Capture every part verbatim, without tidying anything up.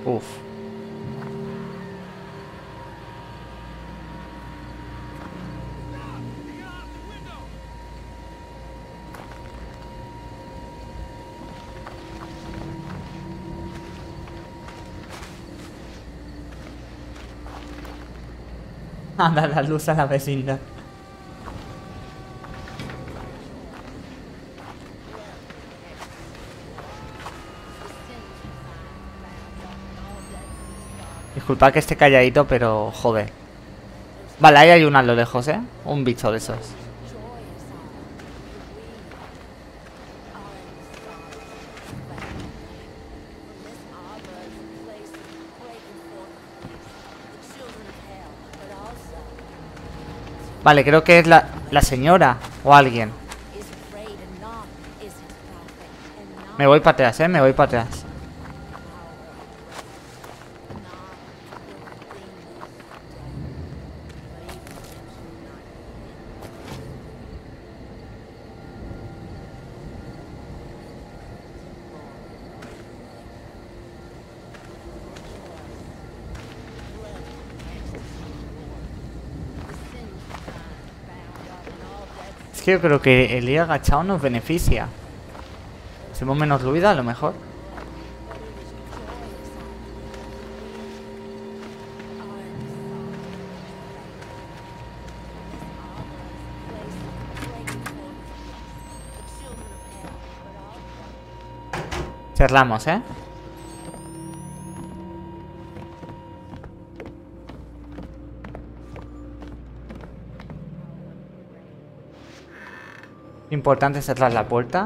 Uf. Anda la luz a la vecindad. Disculpa que esté calladito, pero joder. Vale, ahí hay uno a lo lejos, ¿eh? Un bicho de esos. Vale, creo que es la, la señora o alguien. Me voy para atrás, ¿eh? Me voy para atrás. Es que yo creo que el ir agachado nos beneficia. Hacemos menos ruido a lo mejor. Cerramos, ¿eh? Importante cerrar la puerta.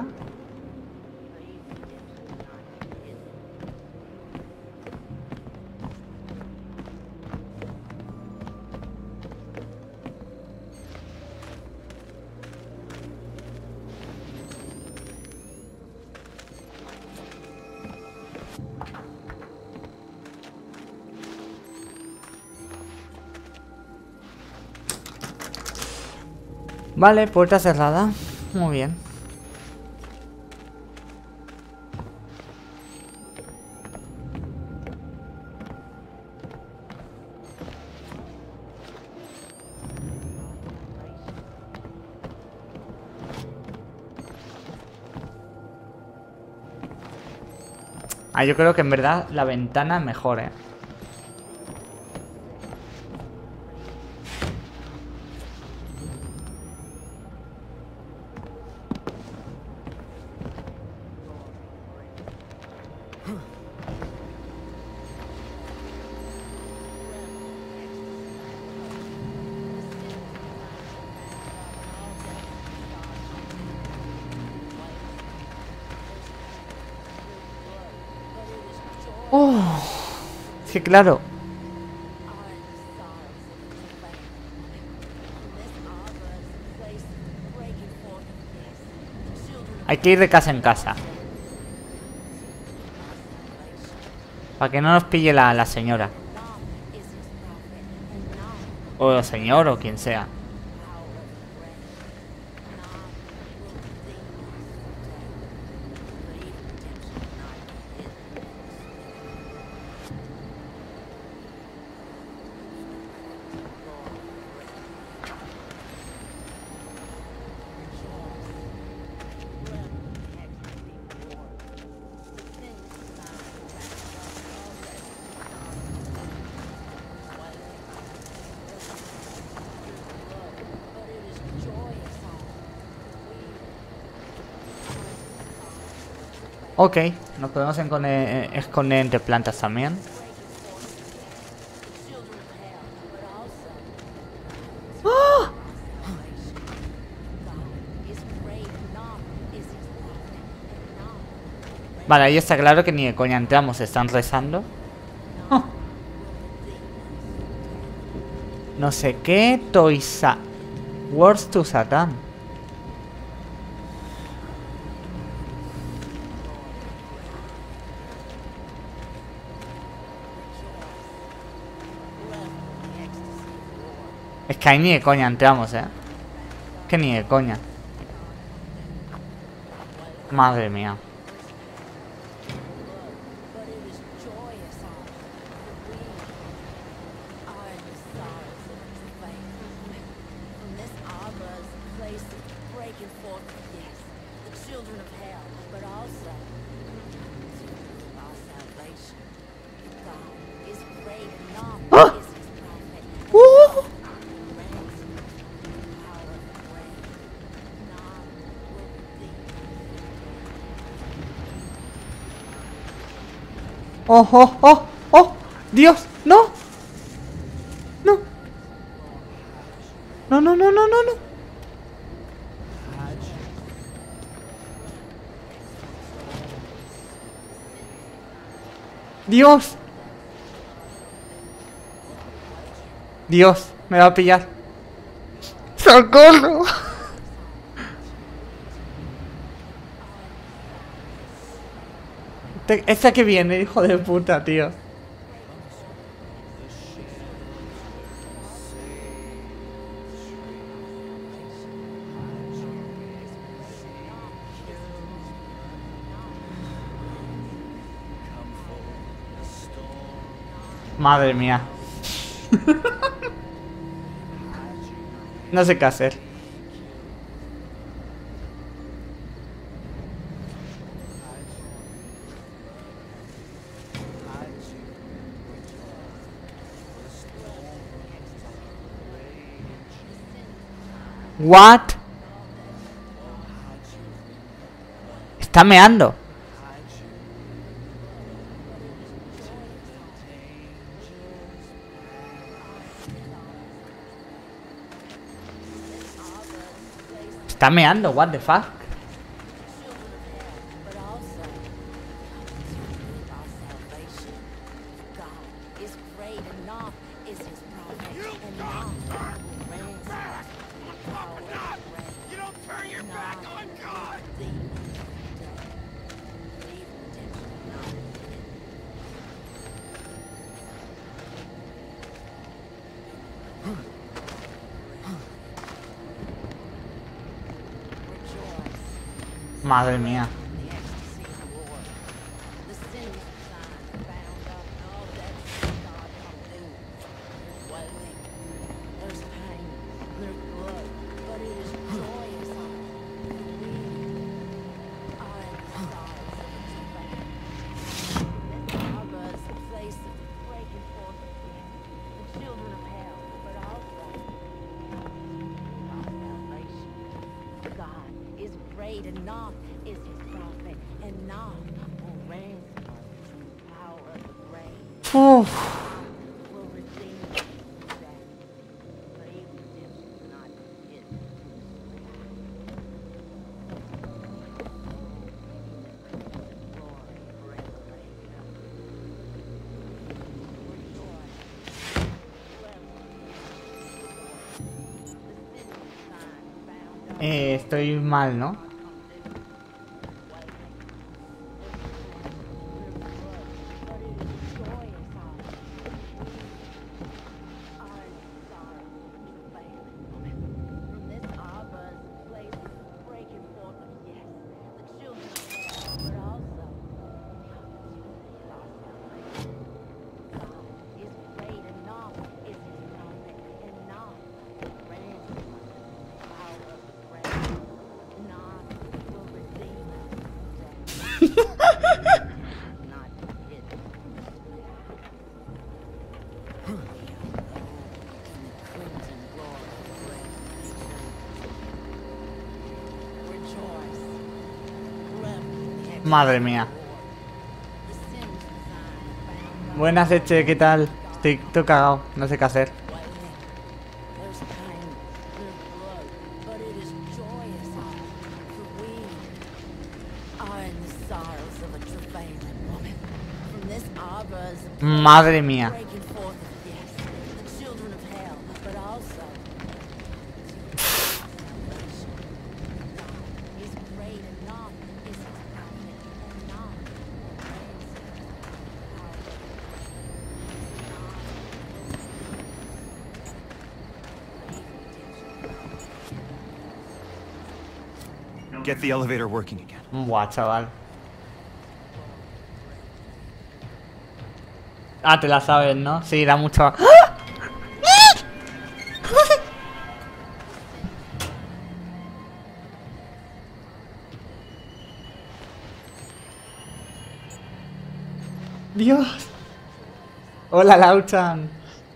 Vale, puerta cerrada. Muy bien. Ah, yo creo que en verdad la ventana es mejor, eh. Oh, sí, claro. Hay que ir de casa en casa. Para que no nos pille la, la señora. O el señor o quien sea. Ok, nos podemos esconder, esconder entre plantas también. ¡Oh! Vale, ahí está claro que ni de coña entramos, están rezando. Oh. No sé qué, Toisa. Words to Satan. Es que ahí ni de coña entramos, eh. Que ni de coña. Madre mía. children of hell, but also our salvation. God is great and not ¡Ah! is his prophet. ¡Uh! Ransom, power of grace. None will redeem. ¡Oh, oh, oh! ¡Oh! ¡Dios! ¡No! ¡No! ¡No, no, no, no, no, no! ¡Dios! ¡Dios! Me va a pillar. ¡Socorro! Te- Esta que viene, hijo de puta, tío. Madre mía. No sé qué hacer. What? Está meando. Está meando, what the fuck. But also our salvation. God is great and not is his prophet. And not will ransom. Power of grace. You don't turn your back on God! Redeem today. Leave redemption not. Rejoice. Madre mía. The ecstasy of the Lord. The sins of Zion bound up and all that God come do. There's wailing, there's pain, there's blood, but it is joyous on it. We are in the sorrows of its travail. This harbor is the place of the breaking forth of sin, the children of hell, but also our salvation. God is great and not is his prophet, and not will ransom us from the power of the grave. Uf. Will redeem us from death. But even redemption cannot be hidden. Glory forever reign. Rejoice. The sin of Zion bound up. Eh, estoy mal, ¿no? Madre mía. Buenas, Eche, ¿qué tal? Estoy, estoy cagado, no sé qué hacer. There's pain, there's blood, but it is joyous on it, for we are in the sorrows of a travailing woman. From this arbor is a place Madre mía. breaking forth of yes, the children of hell, but also salvation. God is great and not is his prophet, and not ransom. Get the elevator working again. Buah, chaval. Ah, te la sabes, ¿no? Sí, da mucho... ¡Ah! Dios. Hola, Lauchan.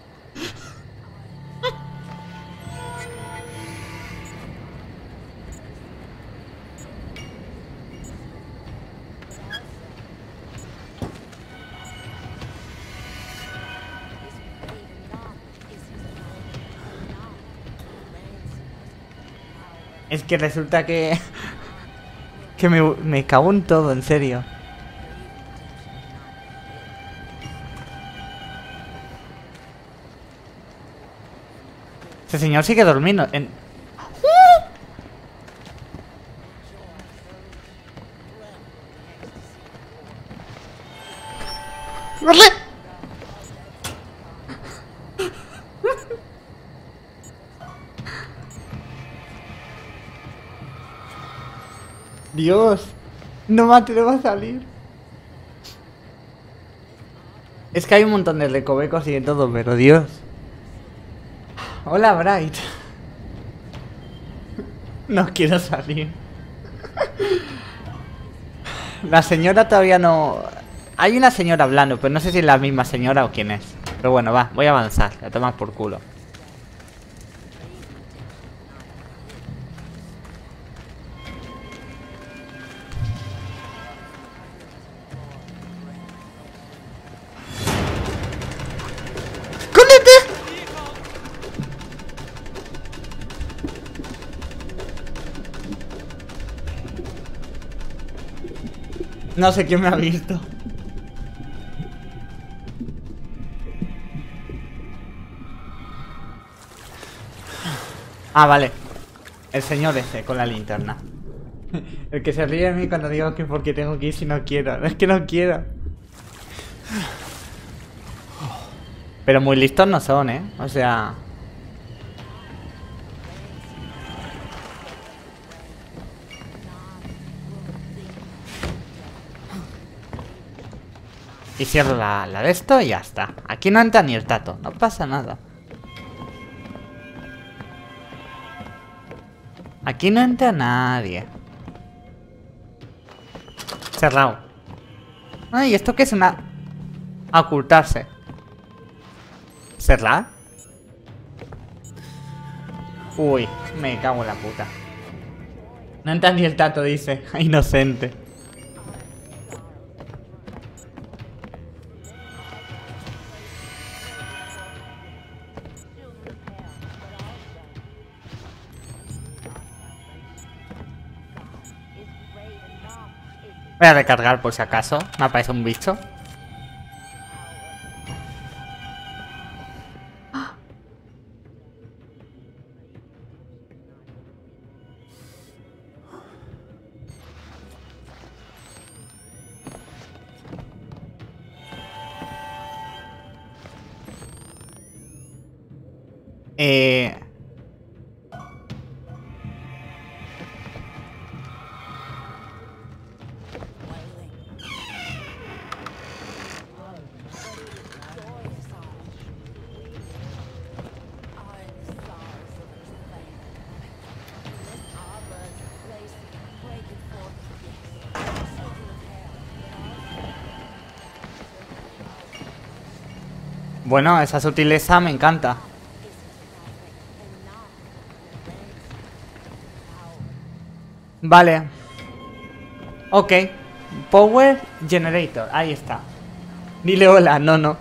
Es que resulta que... que me, me cago en todo, en serio. Ese señor sigue durmiendo. En... ¡Corre! Dios, no me atrevo a salir. Es que hay un montón de recovecos y de todo, pero Dios. Hola, Bright. No quiero salir. La señora todavía no... Hay una señora hablando, pero no sé si es la misma señora o quién es. Pero bueno, va, voy a avanzar, la tomas por culo. No sé quién me ha visto. Ah, vale. El señor ese con la linterna. El que se ríe de mí cuando digo que porque tengo que ir si no quiero. Es que no quiero. Pero muy listos no son, ¿eh? O sea... Y cierro la, la de esto y ya está. Aquí no entra ni el tato, no pasa nada. Aquí no entra nadie. Cerrado. Ay, ¿esto qué es? Una... A ocultarse. ¿Cerrar? Uy, me cago en la puta. No entra ni el tato, dice. Inocente. Voy a recargar por si acaso. Me aparece un bicho. Eh... Bueno, esa sutileza me encanta. Vale. Ok. Power Generator. Ahí está. Dile hola. No, no.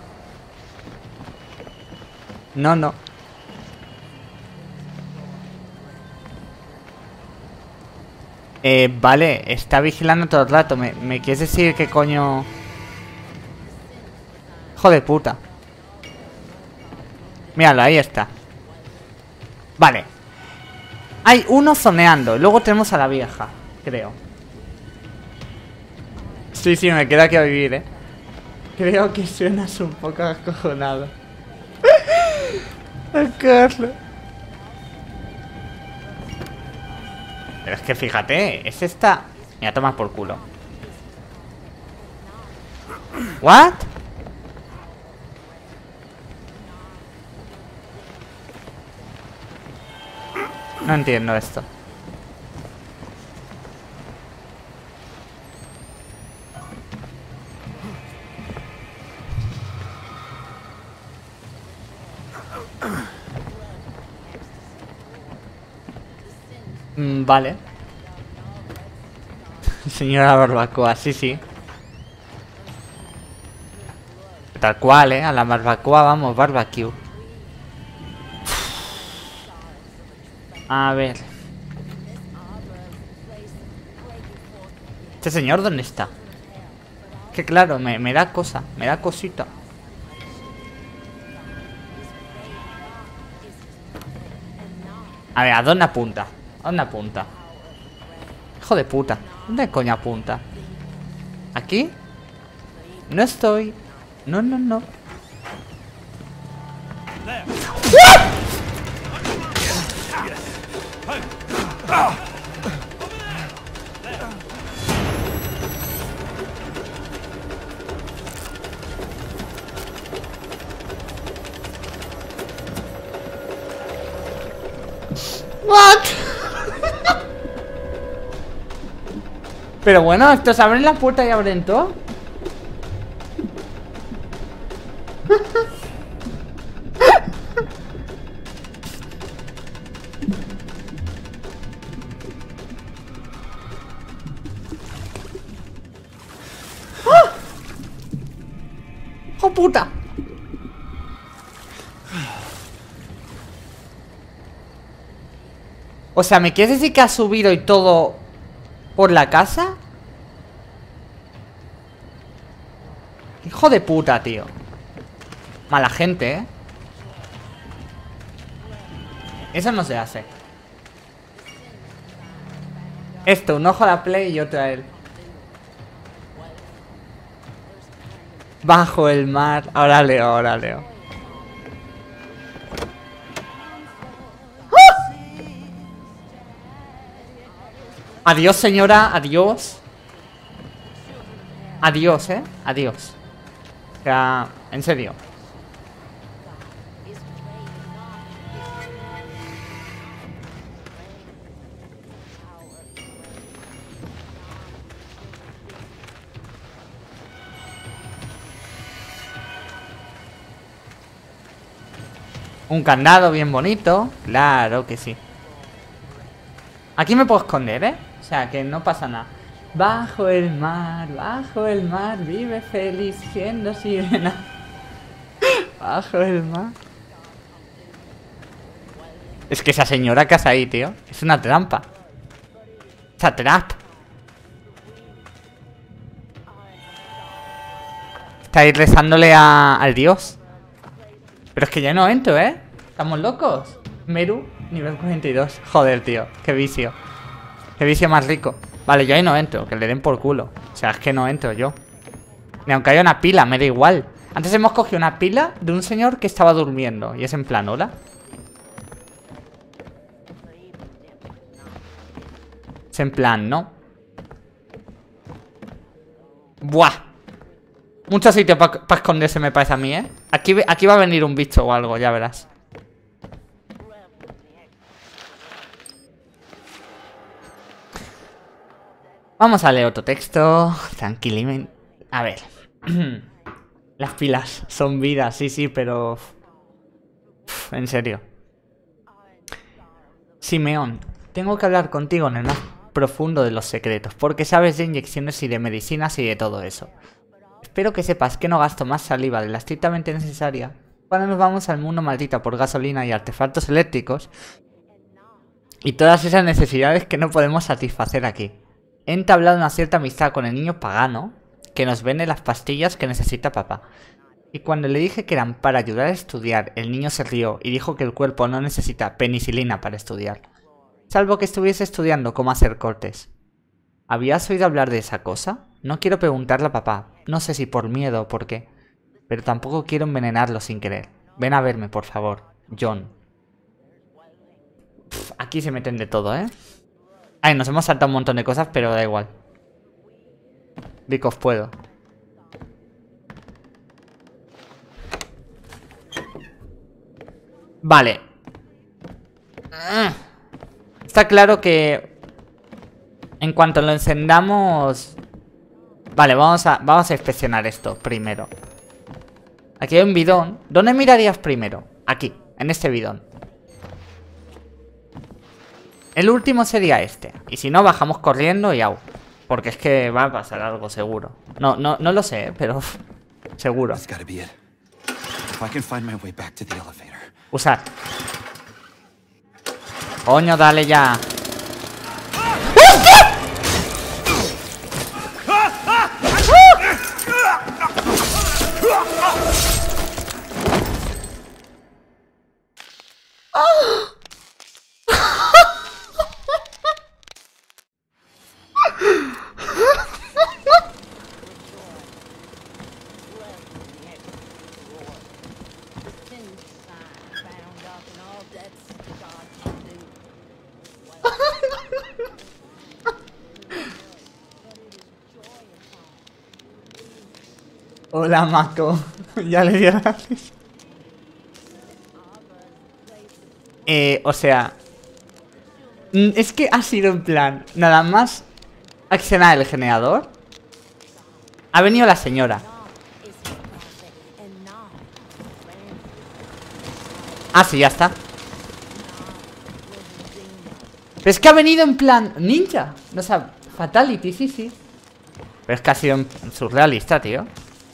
No, no. Eh, vale. Está vigilando todo el rato. ¿Me, me quieres decir qué coño? Hijo de puta. Míralo, ahí está. Vale. Hay uno zoneando. Luego tenemos a la vieja, creo. Sí, sí, me queda aquí a vivir, eh. Creo que suenas un poco acojonado. A Carlos. Pero es que fíjate, es esta... Mira, toma por culo. ¿What? No entiendo esto. Mm, vale. Señora barbacoa, sí, sí. Tal cual, ¿eh? A la barbacoa vamos, barbecue. A ver. ¿Este señor dónde está? Que claro, me, me da cosa, me da cosita. A ver, ¿a dónde apunta? ¿A dónde apunta? Hijo de puta, ¿dónde coño apunta? ¿Aquí? No estoy. No, no, no. What? Pero bueno, estos abren la puerta y abren todo. ¡Ah! ¡Oh puta! O sea, ¿me quieres decir que ha subido y todo por la casa? Hijo de puta, tío. Mala gente, ¿eh? Eso no se hace. Esto, un ojo a la Play y otro a él. Bajo el mar. Ahora leo, ahora leo. ¡Ah! Adiós, señora, adiós. Adiós, eh. Adiós. O sea, en serio. Un candado bien bonito. Claro que sí. Aquí me puedo esconder, ¿eh? O sea, que no pasa nada. Bajo el mar, bajo el mar, vive feliz siendo sirena. Bajo el mar. Es que esa señora que hace ahí, tío, es una trampa. Esa trap. Está ahí rezándole a, al dios. Pero es que ya no entro, ¿eh? Estamos locos. Meru, nivel cuarenta y dos. Joder, tío, qué vicio. Qué vicio más rico. Vale, yo ahí no entro, que le den por culo. O sea, es que no entro yo. Ni aunque haya una pila, me da igual. Antes hemos cogido una pila de un señor que estaba durmiendo. Y es en plan, hola. Es en plan, no. Buah. Mucho sitio para pa esconderse me parece a mí, ¿eh? Aquí, aquí va a venir un bicho o algo, ya verás. Vamos a leer otro texto. Tranquilamente. A ver. Las pilas son vidas, sí, sí, pero... Uf, en serio. Simeón, tengo que hablar contigo en el más profundo de los secretos, porque sabes de inyecciones y de medicinas y de todo eso. Espero que sepas que no gasto más saliva de la estrictamente necesaria cuando nos vamos al mundo maldito por gasolina y artefactos eléctricos y todas esas necesidades que no podemos satisfacer aquí. He entablado una cierta amistad con el niño pagano que nos vende las pastillas que necesita papá. Y cuando le dije que eran para ayudar a estudiar, el niño se rió y dijo que el cuerpo no necesita penicilina para estudiar. Salvo que estuviese estudiando cómo hacer cortes. ¿Habías oído hablar de esa cosa? No quiero preguntarle a papá. No sé si por miedo o por qué. Pero tampoco quiero envenenarlo sin querer. Ven a verme, por favor. John. Pff, aquí se meten de todo, ¿eh? Ay, nos hemos saltado un montón de cosas, pero da igual. Because puedo. Vale. Está claro que en cuanto lo encendamos... Vale, vamos a, vamos a inspeccionar esto primero. Aquí hay un bidón. ¿Dónde mirarías primero? Aquí, en este bidón. El último sería este. Y si no, bajamos corriendo y au. Porque es que va a pasar algo seguro. No, no, no lo sé, pero uf, seguro. That's gotta be it. If I can find my way back to the elevator. Usar. Coño, dale ya. Hola, Mako. Ya le dieron la risa. Eh, o sea... mm, Es que ha sido en plan... Nada más accionar el generador. Ha venido la señora. Ah, sí, ya está. Pero es que ha venido en plan ninja. No, o sea, fatality, sí, sí. Pero es que ha sido en- surrealista, tío.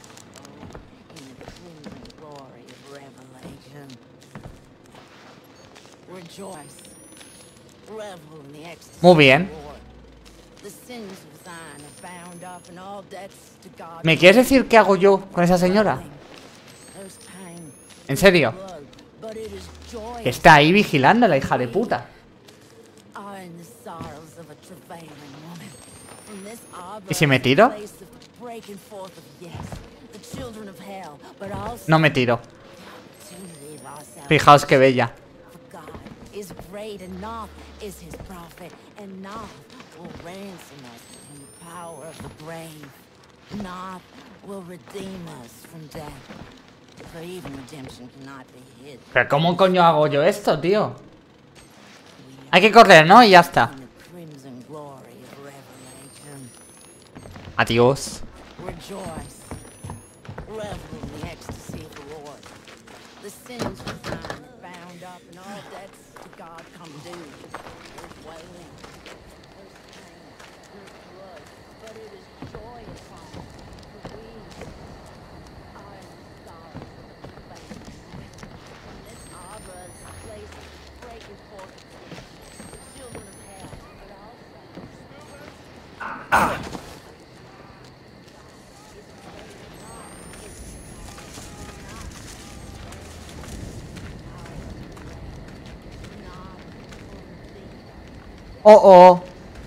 Muy bien. ¿Me quieres decir qué hago yo con esa señora? ¿En serio? Que está ahí vigilando a la hija de puta. ¿Y si me tiro? No me tiro. Fijaos qué bella. Is great and Noth is his prophet, and Noth will ransom us from the power of the brave. Noth will redeem us from death, for even redemption cannot be hid. ¿Pero cómo coño hago yo esto, tío? Hay que correr, ¿no? Y ya está. In the crimson glory of revelation. Adiós. Rejoice, revel in the ecstasy of the Lord. The sins of Zion are bound up, and all debts to God come due. There's wailing, there's pain, there's blood, but it is joy upon us, for we are in the sorrows of the faith. From this arbor is the place of breaking forth of sin, the children of hell, but also Oh, oh.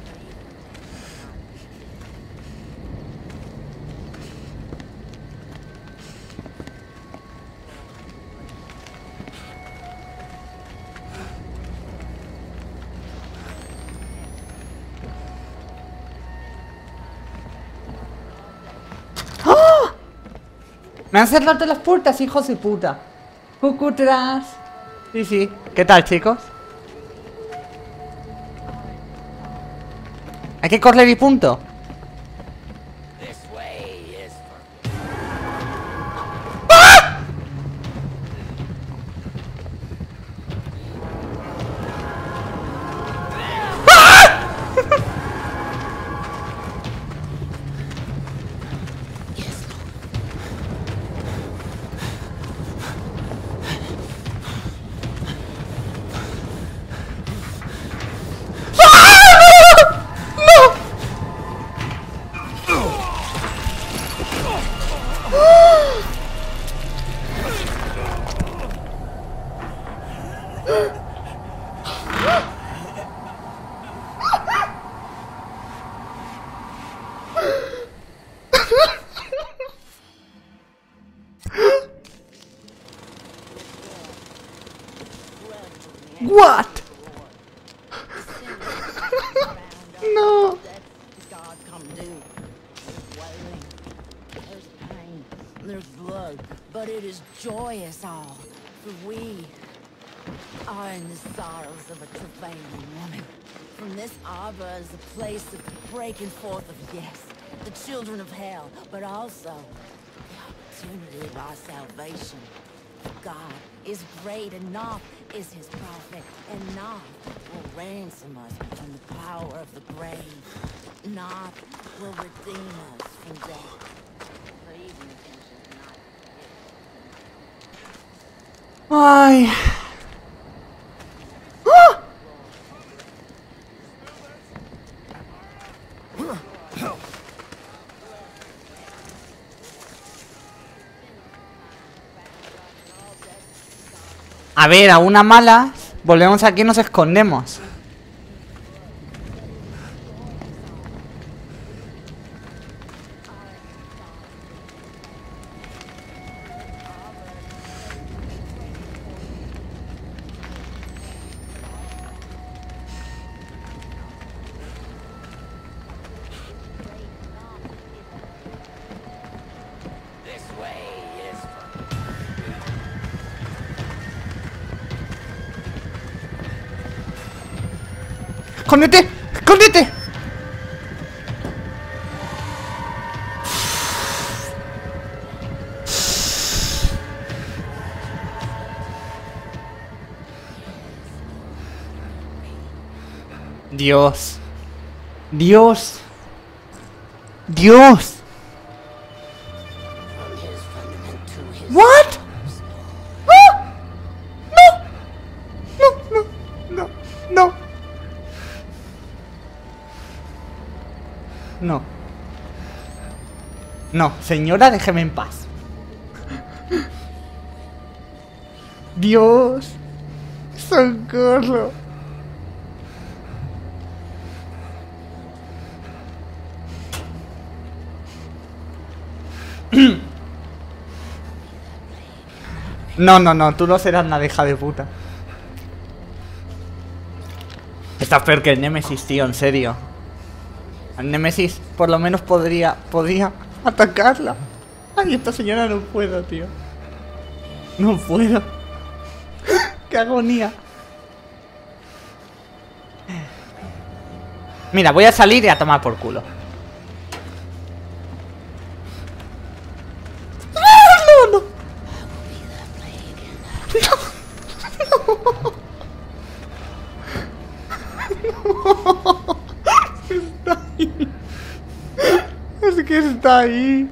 ¡Ah! Me han cerrado las puertas, hijos de puta. Cucutras. Sí, sí. ¿Qué tal, chicos? Hay que correr y punto. What? No. God come due. There's wailing, there's pain, there's blood, but it is joyous all, for we are in the sorrows of a travailing woman. From this arbor is the place of the breaking forth of yes, the children of hell, but also the opportunity of our salvation. For God is great, and Noth is his prophet, and Noth will ransom us from the power of the grave. Noth will redeem us from death. But even intentions not Ay. A ver, a una mala, volvemos aquí y nos escondemos. ¡Escóndete! ¡Escóndete! Dios. Dios. Dios. What? ¡Ah! No. No, no, no, no. No. No, señora, déjeme en paz. Dios. Socorro. No, no, no, tú no serás una hija de puta. Estás peor que el Nemesis, tío, en serio. El Nemesis por lo menos podría, podría atacarla. Ay, esta señora no puedo, tío. No puedo. Qué agonía. Mira, voy a salir y a tomar por culo. No, no. Está ahí. Es que está ahí.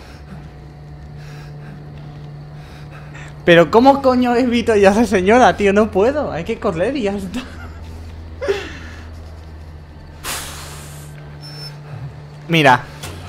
Pero ¿cómo coño evito ya a esa señora, tío? No puedo. Hay que correr y ya está. Mira.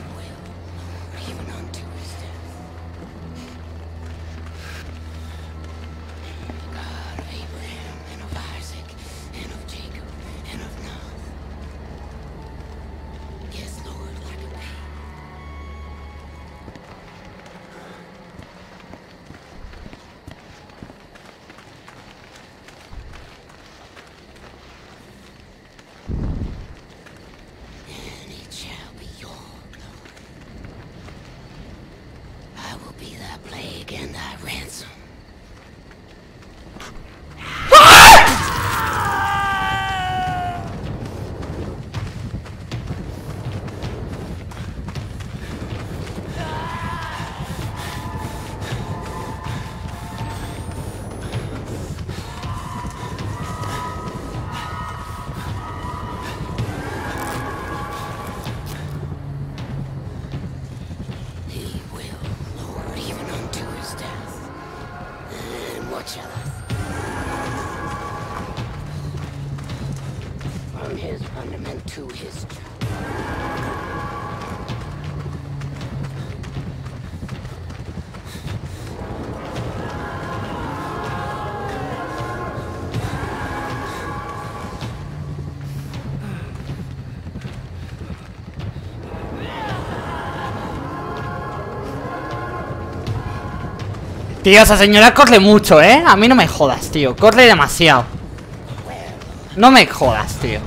Tío, esa señora corre mucho, ¿eh? A mí no me jodas, tío. Corre demasiado. No me jodas, tío.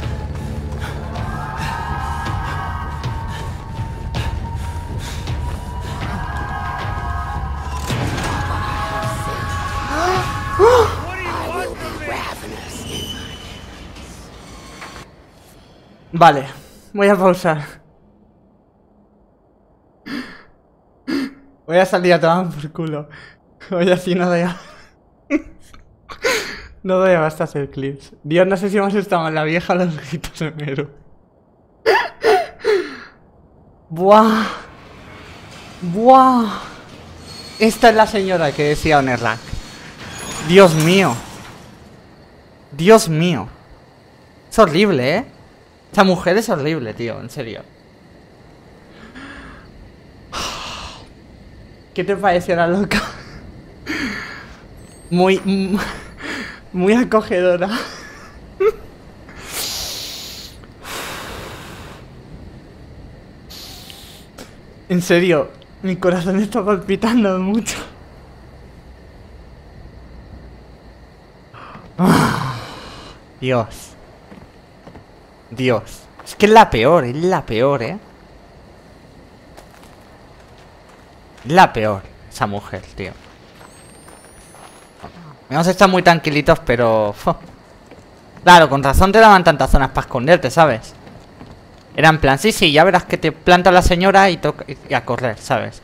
Vale, voy a pausar. Voy a salir a tomar por culo. Voy así no de... No doy basta hacer clips. Dios, no sé si hemos estado en la vieja o los ojitos de Meru. Buah. Buah. Esta es la señora que decía Onerlac. Dios mío. Dios mío. Es horrible, ¿eh? Esa mujer es horrible, tío, en serio. ¿Qué te pareció la loca? Muy... Muy acogedora. En serio, mi corazón está palpitando mucho. Dios. Dios. Es que es la peor, es la peor, ¿eh? Es la peor, esa mujer, tío. Hemos estado muy tranquilitos, pero... ¡fua! Claro, con razón te daban tantas zonas para esconderte, ¿sabes? Era en plan, sí, sí, ya verás que te planta la señora y, toca, y a correr, ¿sabes?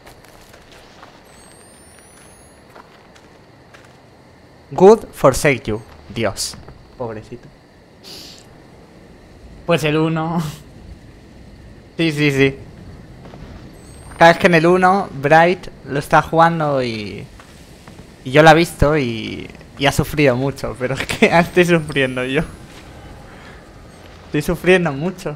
Good forsake you. Dios. Pobrecito. Pues el uno. Sí, sí, sí. Cada vez que en el uno, Bright lo está jugando y... Y yo la he visto y... Y ha sufrido mucho, pero es que estoy sufriendo yo. Estoy sufriendo mucho.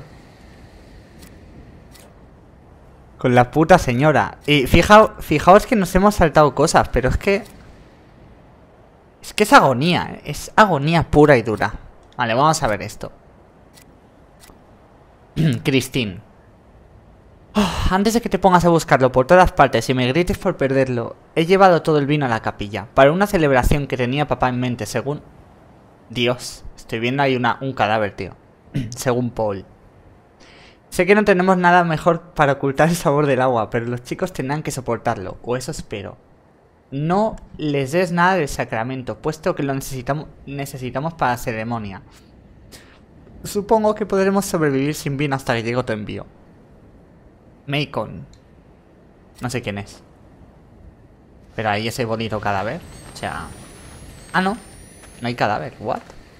Con la puta señora. Y fijaos, fijaos que nos hemos saltado cosas, pero es que... Es que es agonía, ¿eh? Es agonía pura y dura. Vale, vamos a ver esto. Christine. Oh, antes de que te pongas a buscarlo por todas partes y me grites por perderlo, he llevado todo el vino a la capilla, para una celebración que tenía papá en mente, según... Dios, estoy viendo ahí una, un cadáver, tío. Según Paul. Sé que no tenemos nada mejor para ocultar el sabor del agua, pero los chicos tendrán que soportarlo, o eso espero. No les des nada del sacramento, puesto que lo necesitamos, necesitamos para la ceremonia. Supongo que podremos sobrevivir sin vino hasta que llegue tu envío. Macon. No sé quién es. Pero ahí ese bonito cadáver. O sea... Ah, no. No hay cadáver. What?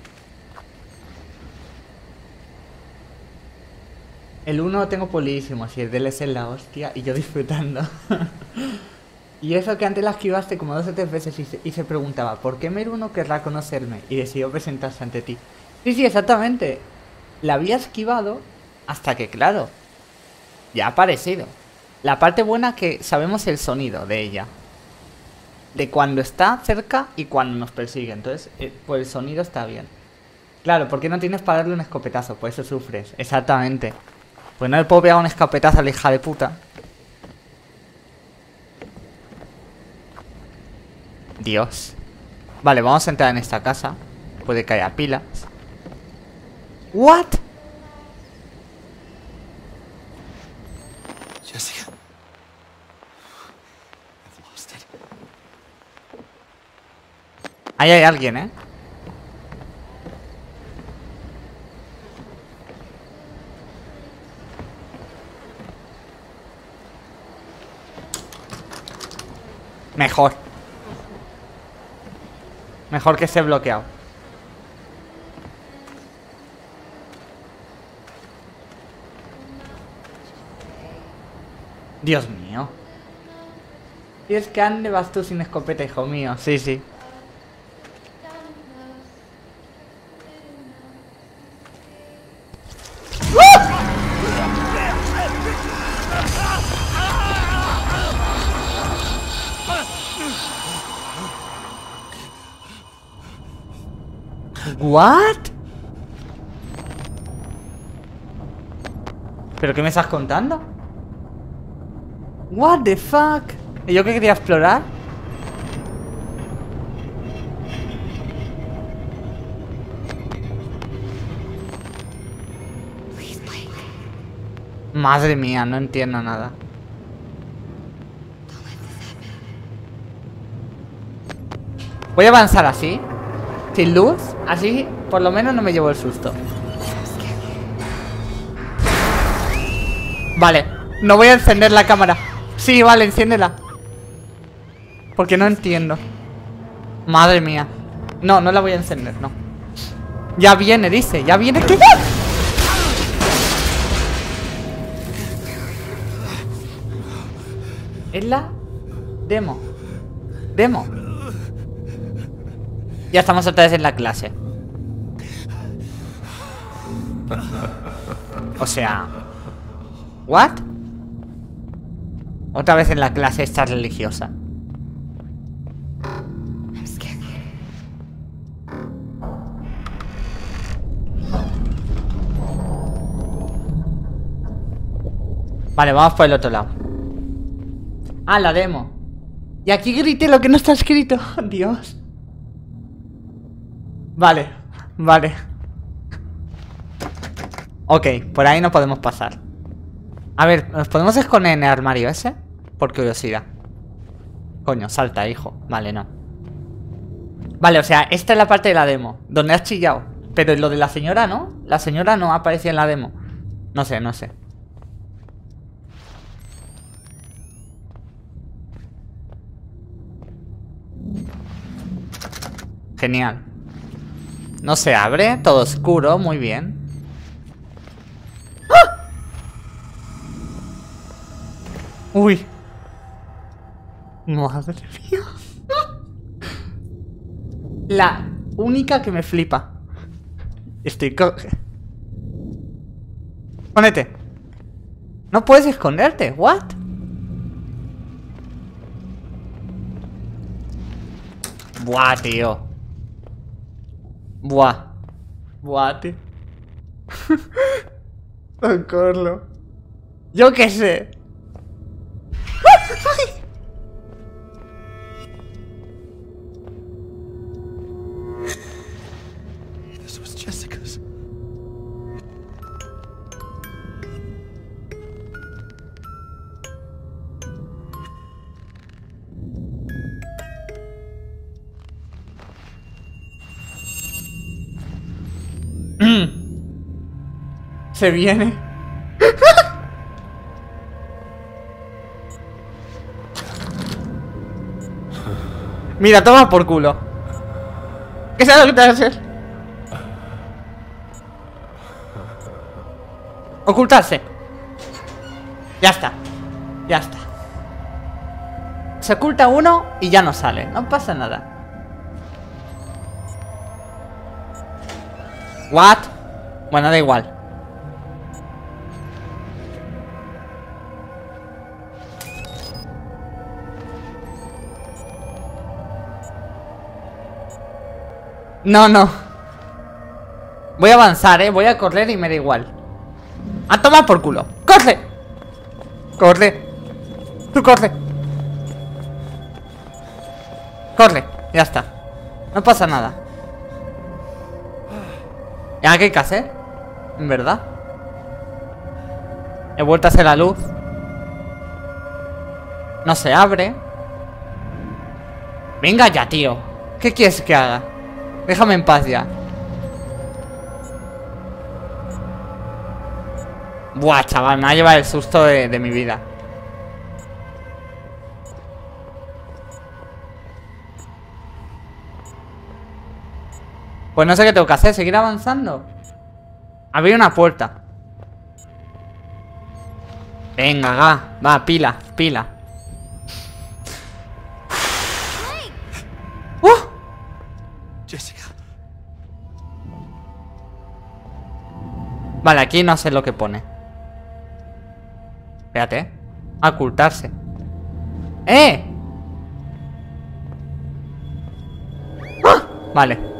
El uno lo tengo polísimo. Si el D L C es la hostia. Y yo disfrutando. Y eso que antes la esquivaste como dos o tres veces y se, y se preguntaba, ¿por qué Meru no querrá conocerme? Y decidió presentarse ante ti. Sí, sí, exactamente. La había esquivado hasta que, claro, ya ha aparecido. La parte buena es que sabemos el sonido de ella. De cuando está cerca y cuando nos persigue. Entonces, eh, pues el sonido está bien. Claro, ¿por qué no tienes para darle un escopetazo? Por eso sufres. Exactamente. Pues no le puedo pegar un escopetazo a la hija de puta. Dios. Vale, vamos a entrar en esta casa. Puede que haya pilas. What? Jessica. I've lost it. Ahí hay alguien, ¿eh? Mejor. Mejor que esté bloqueado. Dios mío. Y es que ande vas tú sin escopeta, hijo mío. Sí, sí. ¿What? ¿Pero qué me estás contando? What the fuck? ¿Y yo qué quería explorar? Madre mía, no entiendo nada. Voy a avanzar así. Sin luz, así por lo menos no me llevo el susto. Vale, no voy a encender la cámara. Sí, vale, enciéndela. Porque no entiendo. Madre mía. No, no la voy a encender, no. Ya viene, dice, ya viene. ¿Qué? Es la demo. Demo. Ya estamos otra vez en la clase. O sea... ¿What? Otra vez en la clase esta religiosa. Vale, vamos por el otro lado. Ah, la demo. Y aquí grité lo que no está escrito. Dios. Vale, vale. Ok, por ahí no podemos pasar. A ver, ¿nos podemos esconder en el armario ese? Por curiosidad. Coño, salta, hijo. Vale, no. Vale, o sea, esta es la parte de la demo donde has chillado. Pero lo de la señora, ¿no? La señora no aparecía en la demo. No sé, no sé. Genial. No se abre, todo oscuro, muy bien. ¡Ah! Uy. Madre mía. La única que me flipa. Estoy co... Ponete. No puedes esconderte, what? Buah, tío. Buah. Buah, tío. Socorro. Yo qué sé. This was Jessica's. Se viene. Mira, toma por culo. ¿Qué sabes lo que te vas a hacer? Ocultarse. Ya está. Ya está. Se oculta uno y ya no sale. No pasa nada. What? Bueno, da igual. No, no. Voy a avanzar, eh. Voy a correr y me da igual. A tomar por culo. ¡Corre! Corre. Tú corre. Corre. Ya está. No pasa nada. ¿Ya qué hay que hacer? ¿En verdad? He vuelto a hacer la luz. No se abre. Venga ya, tío. ¿Qué quieres que haga? Déjame en paz ya. Buah, chaval, me va a llevar el susto de, de mi vida. Pues no sé qué tengo que hacer, seguir avanzando. Abrir una puerta. Venga, va, va, pila, pila. ¡Uh! Jessica. Vale, aquí no sé lo que pone. Espérate. Ocultarse. ¡Eh! ¡Ah! Vale.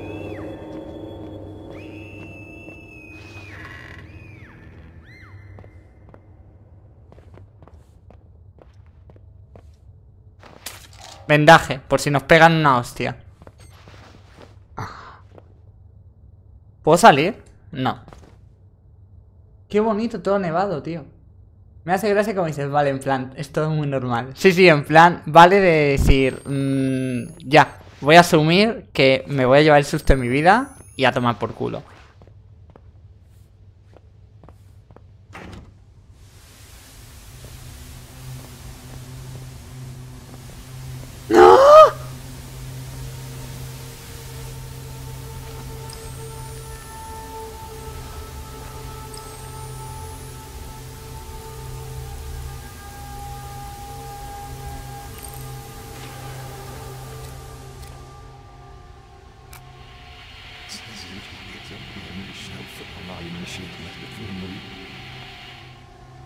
Vendaje, por si nos pegan una hostia. ¿Puedo salir? No. Qué bonito, todo nevado, tío. Me hace gracia como dices, vale, en plan, es todo muy normal. Sí, sí, en plan, vale de decir, mmm, ya, voy a asumir que me voy a llevar el susto de mi vida y a tomar por culo.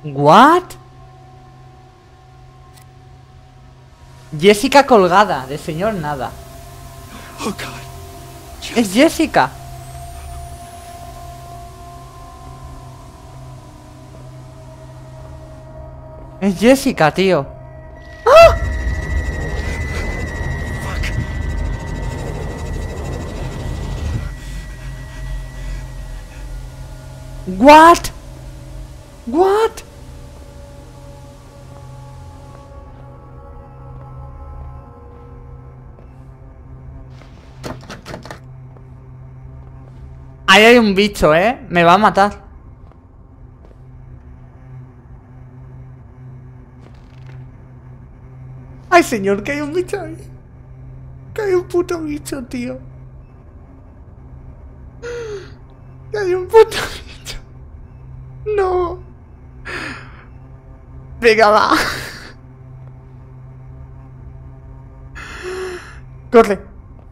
¿What? Jessica colgada, de señor nada. Oh God. Es Jessica. Es Jessica, tío. ¡Ah! Fuck. What? What? Ahí hay un bicho, ¿eh? Me va a matar. Ay, señor, que hay un bicho ahí. Que hay un puto bicho, tío. Que hay un puto bicho. No. Venga, va. Corre.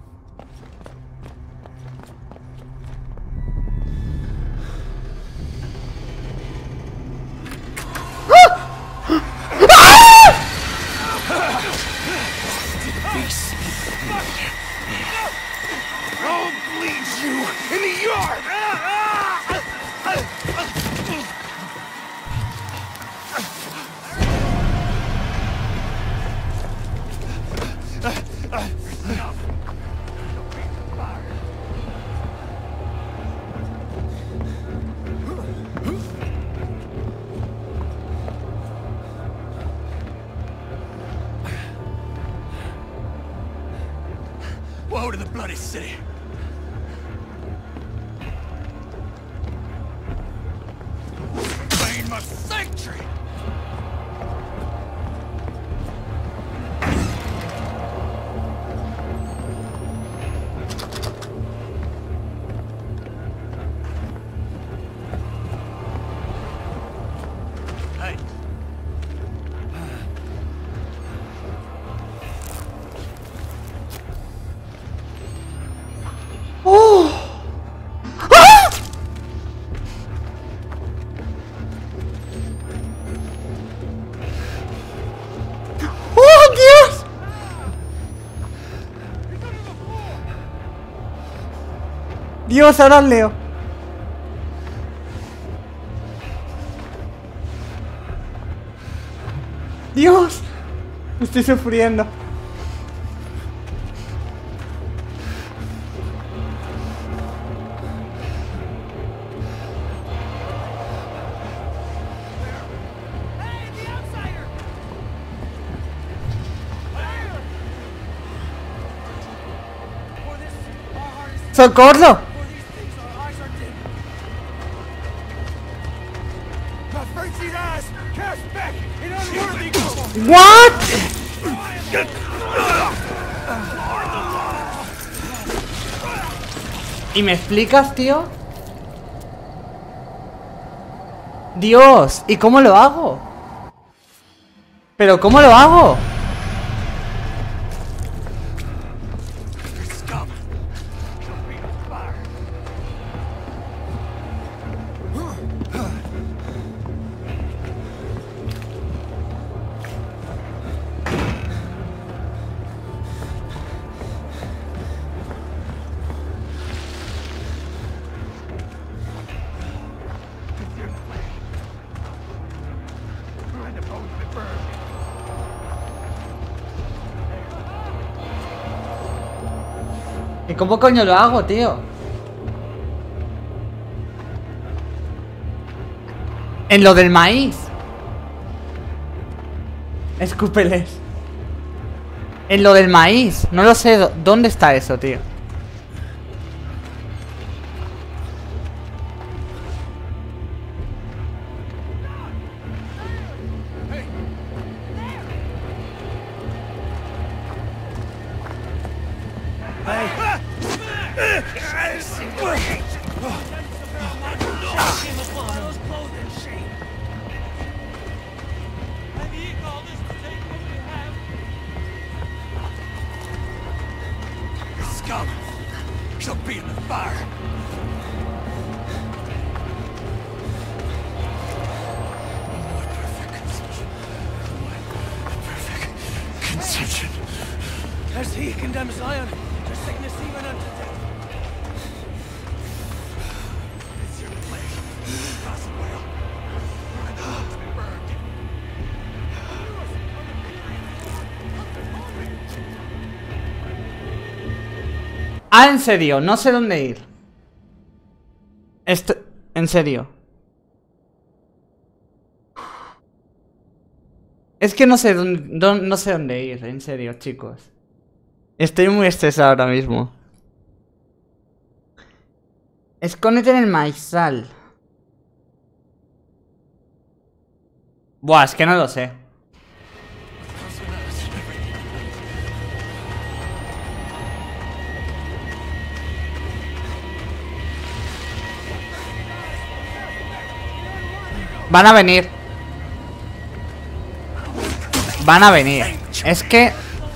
Beast. I'll bleed you in the yard. Woe to the bloody city. Claim my sanctuary. Hey. ¡Oh! ¡Ah! ¡Oh, Dios! Dios, ahora leo. Dios, estoy sufriendo. ¡Socorro! ¿What? ¿Y me explicas, tío? Dios, ¿y cómo lo hago? ¿Pero cómo lo hago? ¿Y cómo coño lo hago, tío? En lo del maíz. Escúpeles. En lo del maíz. No lo sé. ¿Dónde está eso, tío? Scum! She'll be in the fire! Lord as he condemns Zion to sickness even unto death. It's your flesh, passing well. And the bones be burned. Ah, en serio, no sé dónde ir. Esto, en serio. Es que no sé dónde, dónde- no sé dónde ir, en serio, chicos. Estoy muy estresado ahora mismo. Escóndete en el maizal. Buah, es que no lo sé. Van a venir. Van a venir. Es que...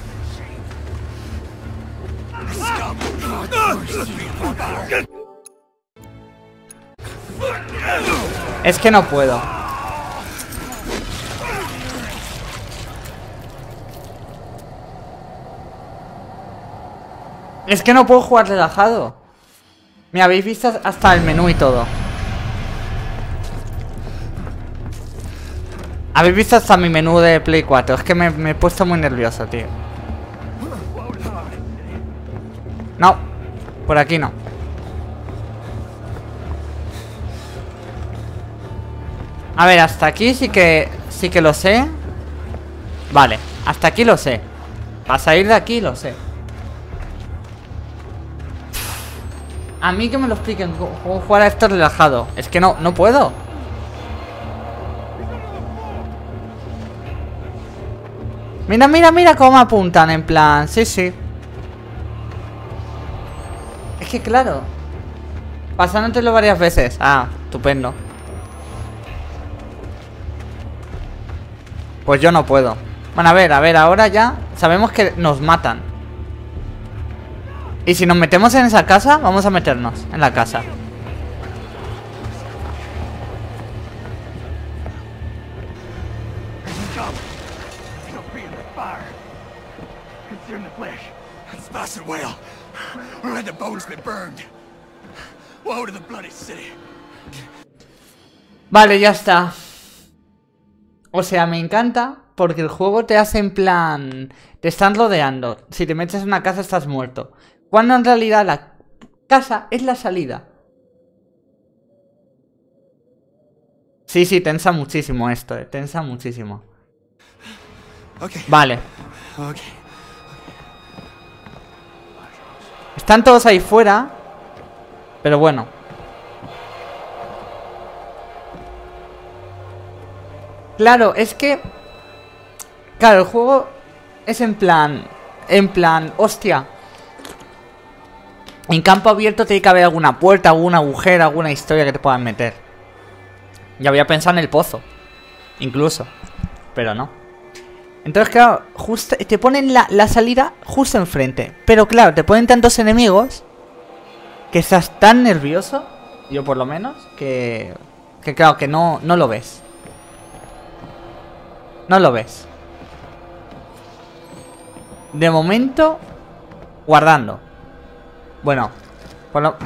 Es que no puedo. Es que no puedo jugar relajado. Me habéis visto hasta el menú y todo. Habéis visto hasta mi menú de Play cuatro. Es que me, me he puesto muy nervioso, tío. No, por aquí no. A ver, hasta aquí sí que sí que lo sé. Vale, hasta aquí lo sé. Para salir de aquí lo sé. A mí que me lo expliquen cómo jugar a esto relajado. Es que no, no puedo. Mira, mira, mira cómo me apuntan, en plan, sí, sí. Es que claro, pasándotelo varias veces. Ah, estupendo. Pues yo no puedo. Bueno, a ver, a ver, ahora ya sabemos que nos matan. Y si nos metemos en esa casa, vamos a meternos en la casa. Passing well, or had the bones been burned. Woe to the bloody city. Vale, ya está. O sea, me encanta porque el juego te hace en plan... Te están rodeando. Si te metes en una casa estás muerto. Cuando en realidad la casa es la salida. Sí, sí, tensa muchísimo esto, eh. Tensa muchísimo. Okay. Vale. Okay. Están todos ahí fuera. Pero bueno. Claro, es que... Claro, el juego es en plan... En plan, hostia. En campo abierto tiene que haber alguna puerta, algún agujero, alguna historia que te puedan meter. Ya había pensado en el pozo. Incluso. Pero no. Entonces, claro, justo te ponen la, la salida justo enfrente. Pero claro, te ponen tantos enemigos que estás tan nervioso, yo por lo menos, que, que claro, que no, no lo ves. No lo ves. De momento, guardando. Bueno, por lo...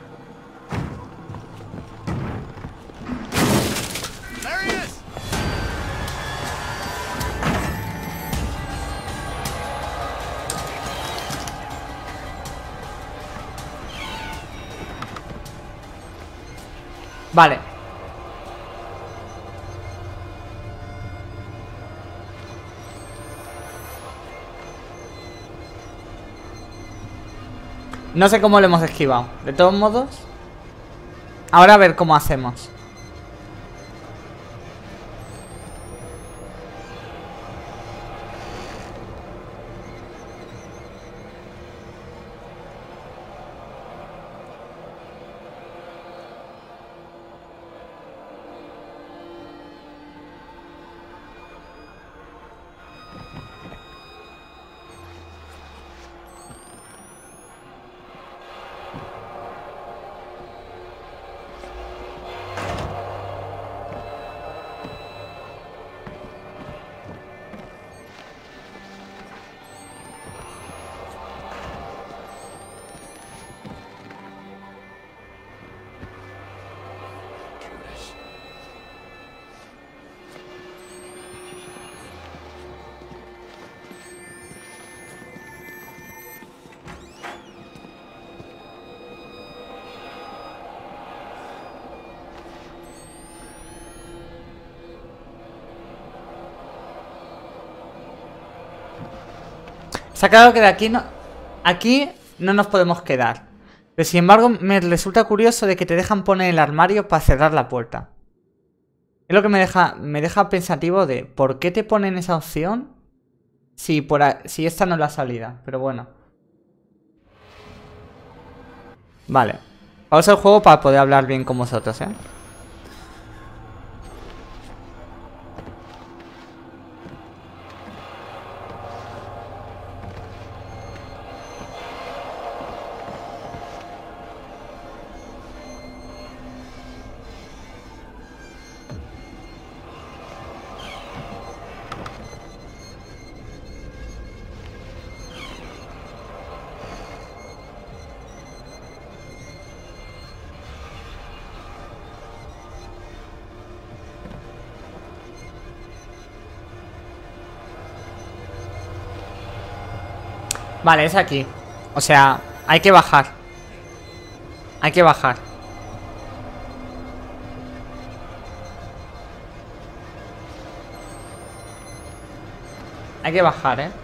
Vale. No sé cómo lo hemos esquivado. De todos modos, ahora a ver cómo hacemos. Está claro que de aquí no... Aquí no nos podemos quedar. Pero sin embargo me resulta curioso de que te dejan poner el armario para cerrar la puerta. Es lo que me deja, me deja pensativo de por qué te ponen esa opción si, por a, si esta no es la salida. Pero bueno. Vale. Pausa el juego para poder hablar bien con vosotros, ¿eh? Vale, es aquí. O sea, hay que bajar. Hay que bajar. Hay que bajar, ¿eh?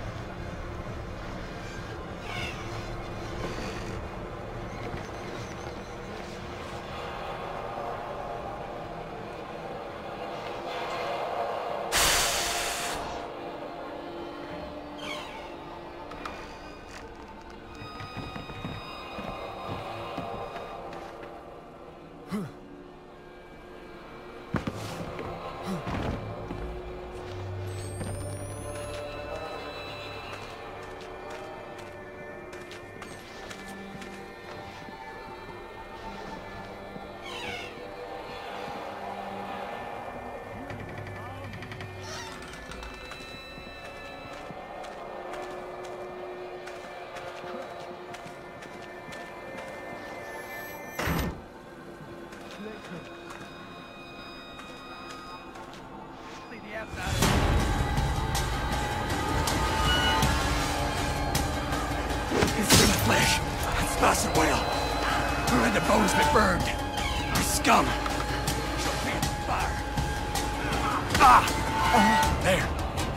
It's in the flesh. It's Basset Whale. Who had the bones been burned? You scum. Shall be in fire. Ah! There.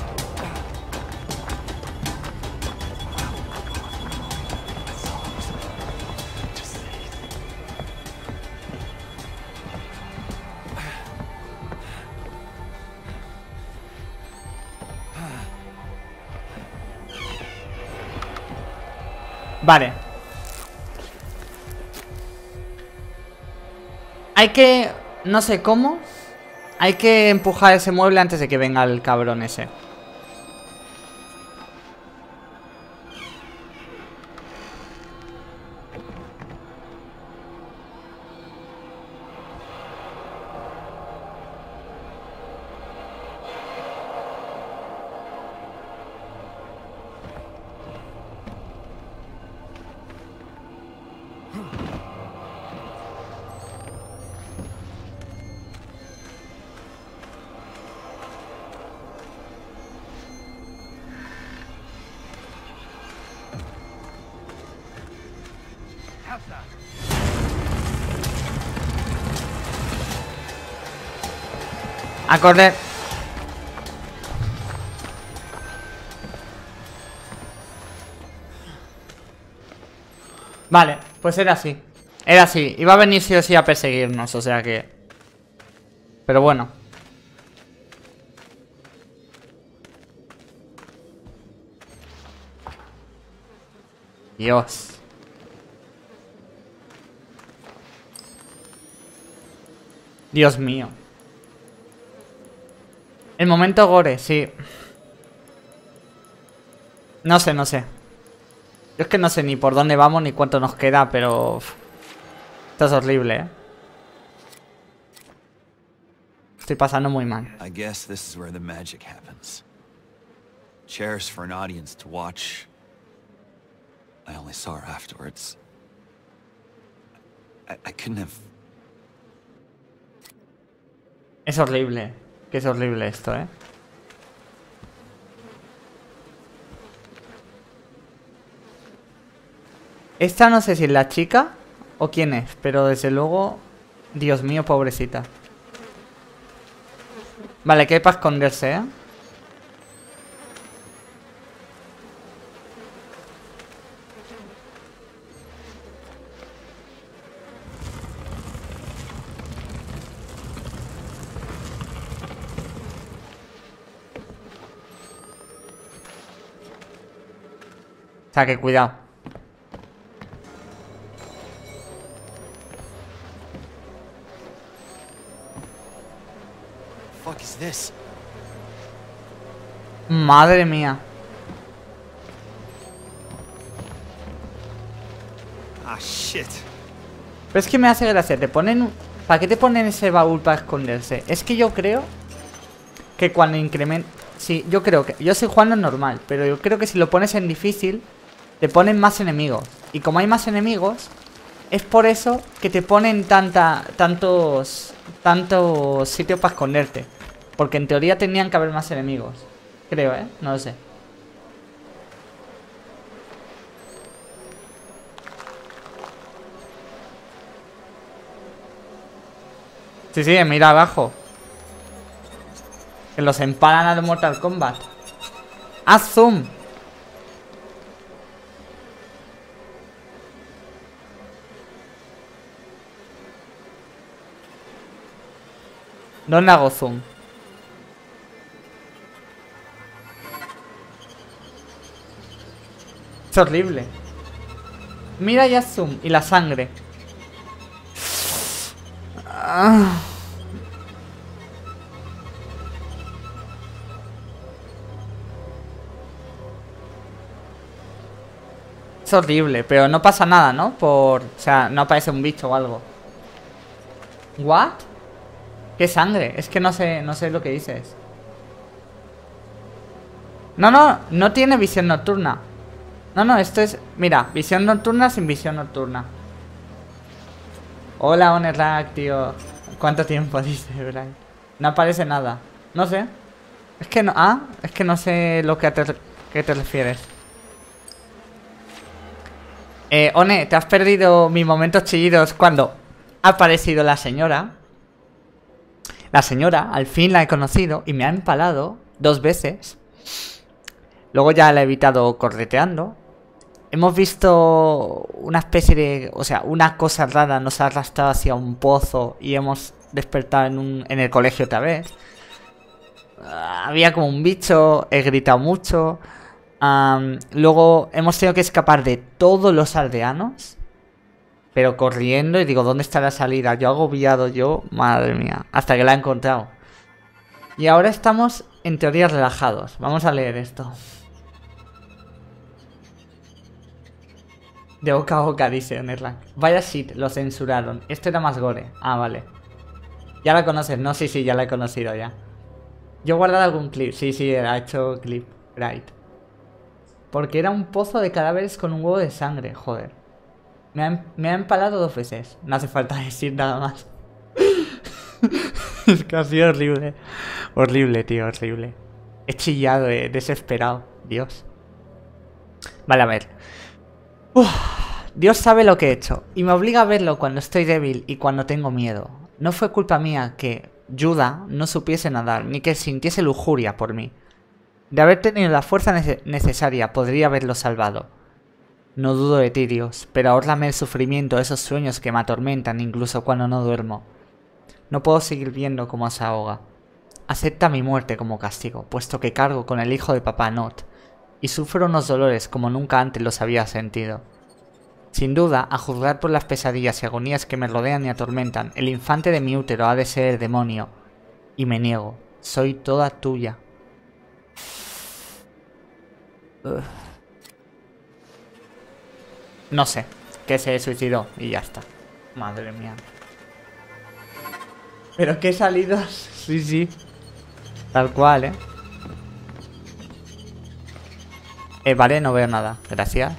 Vale. Hay que... No sé cómo. Hay que empujar ese mueble antes de que venga el cabrón ese. A correr. Vale, pues era así. Era así. Iba a venir sí o sí a perseguirnos, o sea que... Pero bueno. Dios. Dios mío. El momento gore, sí. No sé, no sé. Yo es que no sé ni por dónde vamos ni cuánto nos queda, pero... Esto es horrible, ¿eh? Estoy pasando muy mal. I guess this is where the magic happens. Chairs for an audience to watch. I only saw her afterwards. I, I couldn't have... Es horrible. Que es horrible esto, ¿eh? Esta no sé si es la chica o quién es, pero desde luego... Dios mío, pobrecita. Vale, que hay para esconderse, ¿eh? sea que cuidado. Fuck is this? Madre mía. Ah, shit. Pero es que me hace gracia, te ponen... ¿Para qué te ponen ese baúl para esconderse? Es que yo creo que cuando incrementa... Sí, yo creo que... Yo soy jugando normal, pero yo creo que si lo pones en difícil, te ponen más enemigos. Y como hay más enemigos, es por eso que te ponen tanta... Tantos... Tantos sitios para esconderte. Porque en teoría tenían que haber más enemigos. Creo, ¿eh? No lo sé. Sí, sí, mira abajo. Que los empalan a los Mortal Kombat. ¡Haz zoom! ¿Dónde hago zoom? Es horrible. Mira ya zoom y la sangre. Ah. Es horrible, pero no pasa nada, ¿no? Por... O sea, no aparece un bicho o algo. ¿What? ¿Qué sangre? Es que no sé, no sé lo que dices. No, no, no tiene visión nocturna. No, no, esto es... Mira, visión nocturna sin visión nocturna. Hola, Onerlack, tío. ¿Cuánto tiempo dice, Brian? No aparece nada. No sé. Es que no... Ah, es que no sé lo que te, que te refieres. Eh, One, te has perdido mis momentos chillidos cuando ha aparecido la señora. La señora, al fin la he conocido y me ha empalado dos veces. Luego ya la he evitado correteando. Hemos visto una especie de... O sea, una cosa rara nos ha arrastrado hacia un pozo y hemos despertado en, un, en el colegio otra vez. Uh, había como un bicho, he gritado mucho. Um, luego hemos tenido que escapar de todos los aldeanos. Pero corriendo y digo, ¿dónde está la salida? Yo agobiado, yo, madre mía. Hasta que la he encontrado. Y ahora estamos en teoría relajados. Vamos a leer esto. De boca a boca, dice Onerlack. Vaya shit, lo censuraron. Esto era más gore. Ah, vale. ¿Ya la conoces? No, sí, sí, ya la he conocido ya. Yo he guardado algún clip. Sí, sí, ha hecho clip. Right. Porque era un pozo de cadáveres con un huevo de sangre. Joder. Me ha, me ha empalado dos veces. No hace falta decir nada más. Es que ha sido horrible. Horrible, tío, horrible. He chillado, eh, desesperado. Dios. Vale, a ver. Uf, Dios sabe lo que he hecho. Y me obliga a verlo cuando estoy débil y cuando tengo miedo. No fue culpa mía que Yuda no supiese nadar, ni que sintiese lujuria por mí. De haber tenido la fuerza nece necesaria, podría haberlo salvado. No dudo de ti, Dios, pero ahórrame el sufrimiento de esos sueños que me atormentan incluso cuando no duermo. No puedo seguir viendo cómo se ahoga. Acepta mi muerte como castigo, puesto que cargo con el hijo de papá Not, y sufro unos dolores como nunca antes los había sentido. Sin duda, a juzgar por las pesadillas y agonías que me rodean y atormentan, el infante de mi útero ha de ser el demonio. Y me niego, soy toda tuya. Ugh. No sé, que se suicidó y ya está. Madre mía. Pero qué salidas. Sí, sí. Tal cual, eh. Eh, vale, no veo nada. Gracias.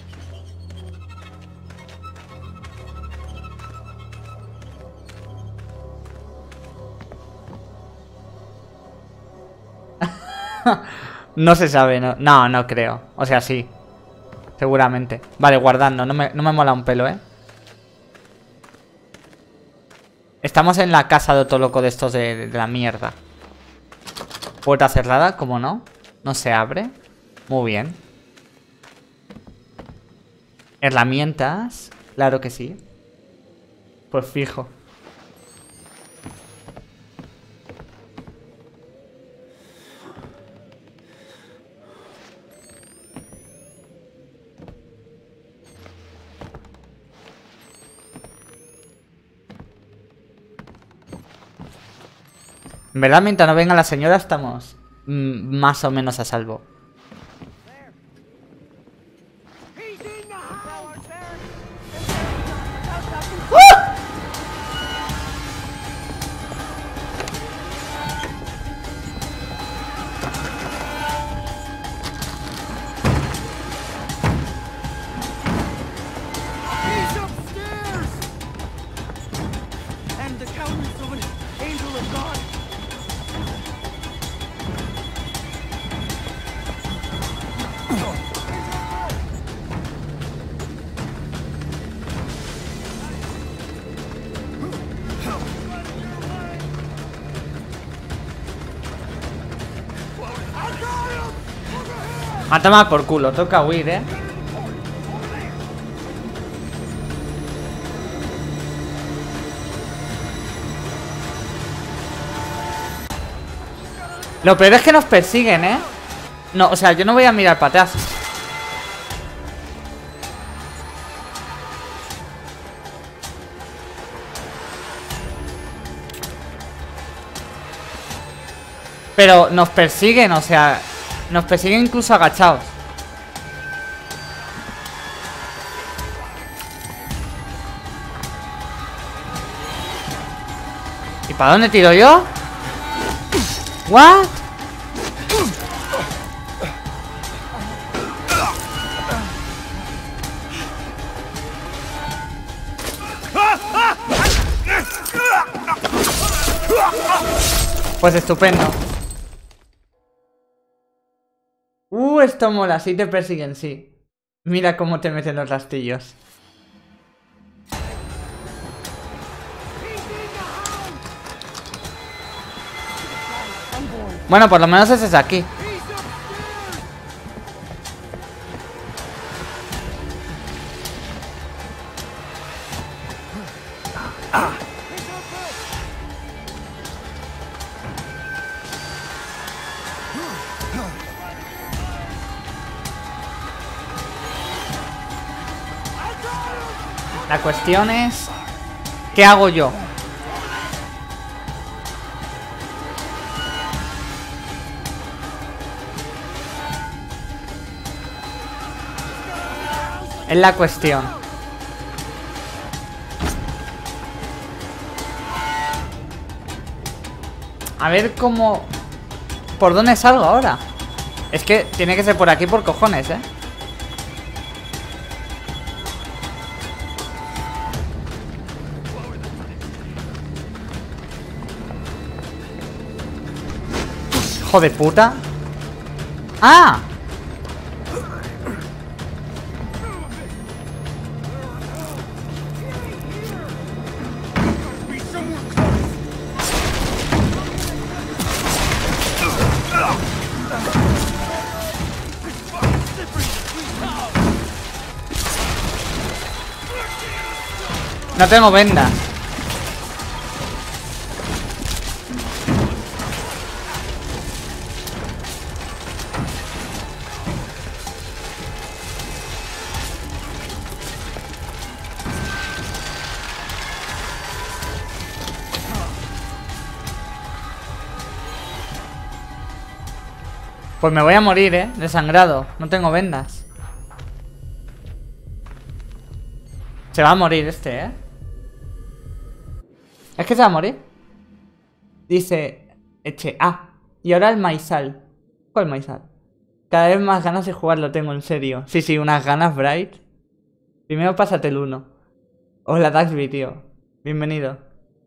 No se sabe, no, no, no creo. O sea, sí. Seguramente. Vale, guardando. No me, no me mola un pelo, ¿eh? Estamos en la casa de otro loco de estos de, de, de la mierda. Puerta cerrada, ¿cómo no? No se abre. Muy bien. Herramientas. Claro que sí. Pues fijo. En verdad, mientras no venga la señora, estamos mm, más o menos a salvo. A tomar por culo, toca huir, eh. Lo peor es que nos persiguen, eh. No, o sea, yo no voy a mirar para atrás. Pero nos persiguen, o sea, nos persiguen incluso agachados. ¿Y para dónde tiro yo? ¿What? Pues estupendo. Uh, esto mola, sí te persiguen, sí. Mira cómo te meten los rastillos. Bueno, por lo menos ese es aquí. La cuestión es... ¿qué hago yo? Es la cuestión. A ver cómo... ¿por dónde salgo ahora? Es que tiene que ser por aquí por cojones, ¿eh? Hijo de puta. ¡Ah! No tengo vendas. Pues me voy a morir, eh, desangrado. No tengo vendas. Se va a morir este, eh. ¿Es que se va a morir? Dice... Eche... Ah. Y ahora el maizal. ¿Cuál maizal? Cada vez más ganas de jugarlo tengo, en serio. Sí, sí, unas ganas, Bright. Primero pásate el uno. Hola, Daxby, tío. Bienvenido.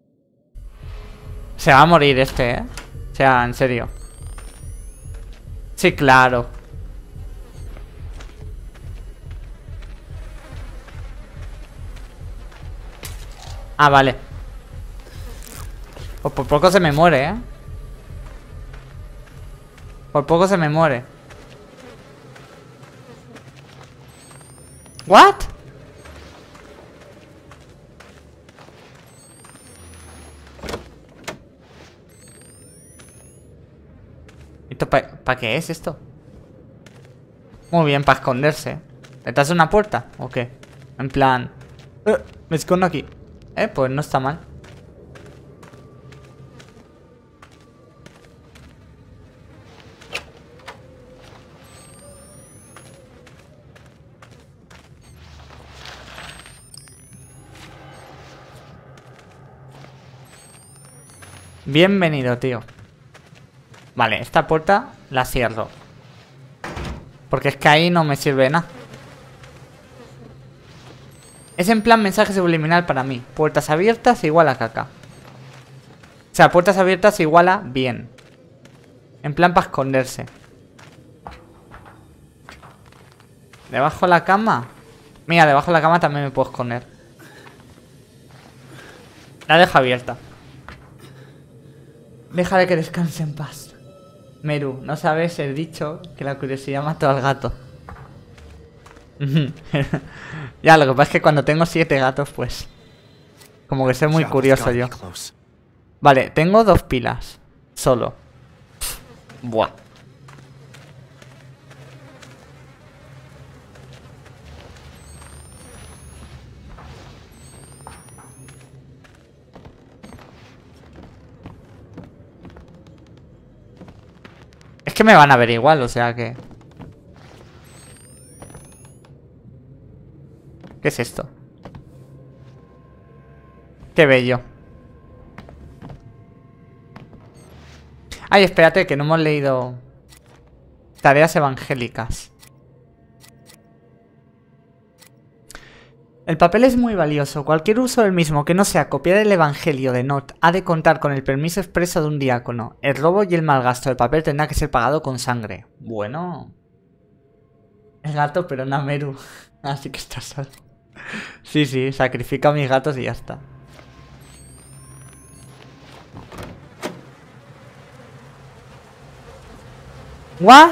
Se va a morir este, eh. O sea, en serio. Sí, claro. Ah, vale. Pues por poco se me muere, ¿eh? Por poco se me muere. ¿What? ¿Esto para pa qué es esto? Muy bien, para esconderse. ¿Detrás de una puerta? ¿O qué? En plan... Eh, me escondo aquí. Eh, pues no está mal. Bienvenido, tío. Vale, esta puerta la cierro. Porque es que ahí no me sirve de nada. Es en plan mensaje subliminal para mí. Puertas abiertas igual a caca. O sea, puertas abiertas igual a bien. En plan para esconderse. ¿Debajo de la cama? Mira, debajo de la cama también me puedo esconder. La dejo abierta. Déjale que descanse en paz. Meru, no sabes el dicho que la curiosidad mató al gato. Ya, lo que pasa es que cuando tengo siete gatos, pues... como que soy muy curioso yo. Vale, tengo dos pilas. Solo. Buah. Es que me van a ver igual, o sea que... ¿Qué es esto? Qué bello. Ay, espérate, que no hemos leído... Tareas evangélicas. El papel es muy valioso. Cualquier uso del mismo que no sea copiar el evangelio de Not ha de contar con el permiso expreso de un diácono. El robo y el malgasto del papel tendrá que ser pagado con sangre. Bueno. El gato, pero no Meru. Así que está solo. Sí, sí, sacrifico a mis gatos y ya está. ¿What?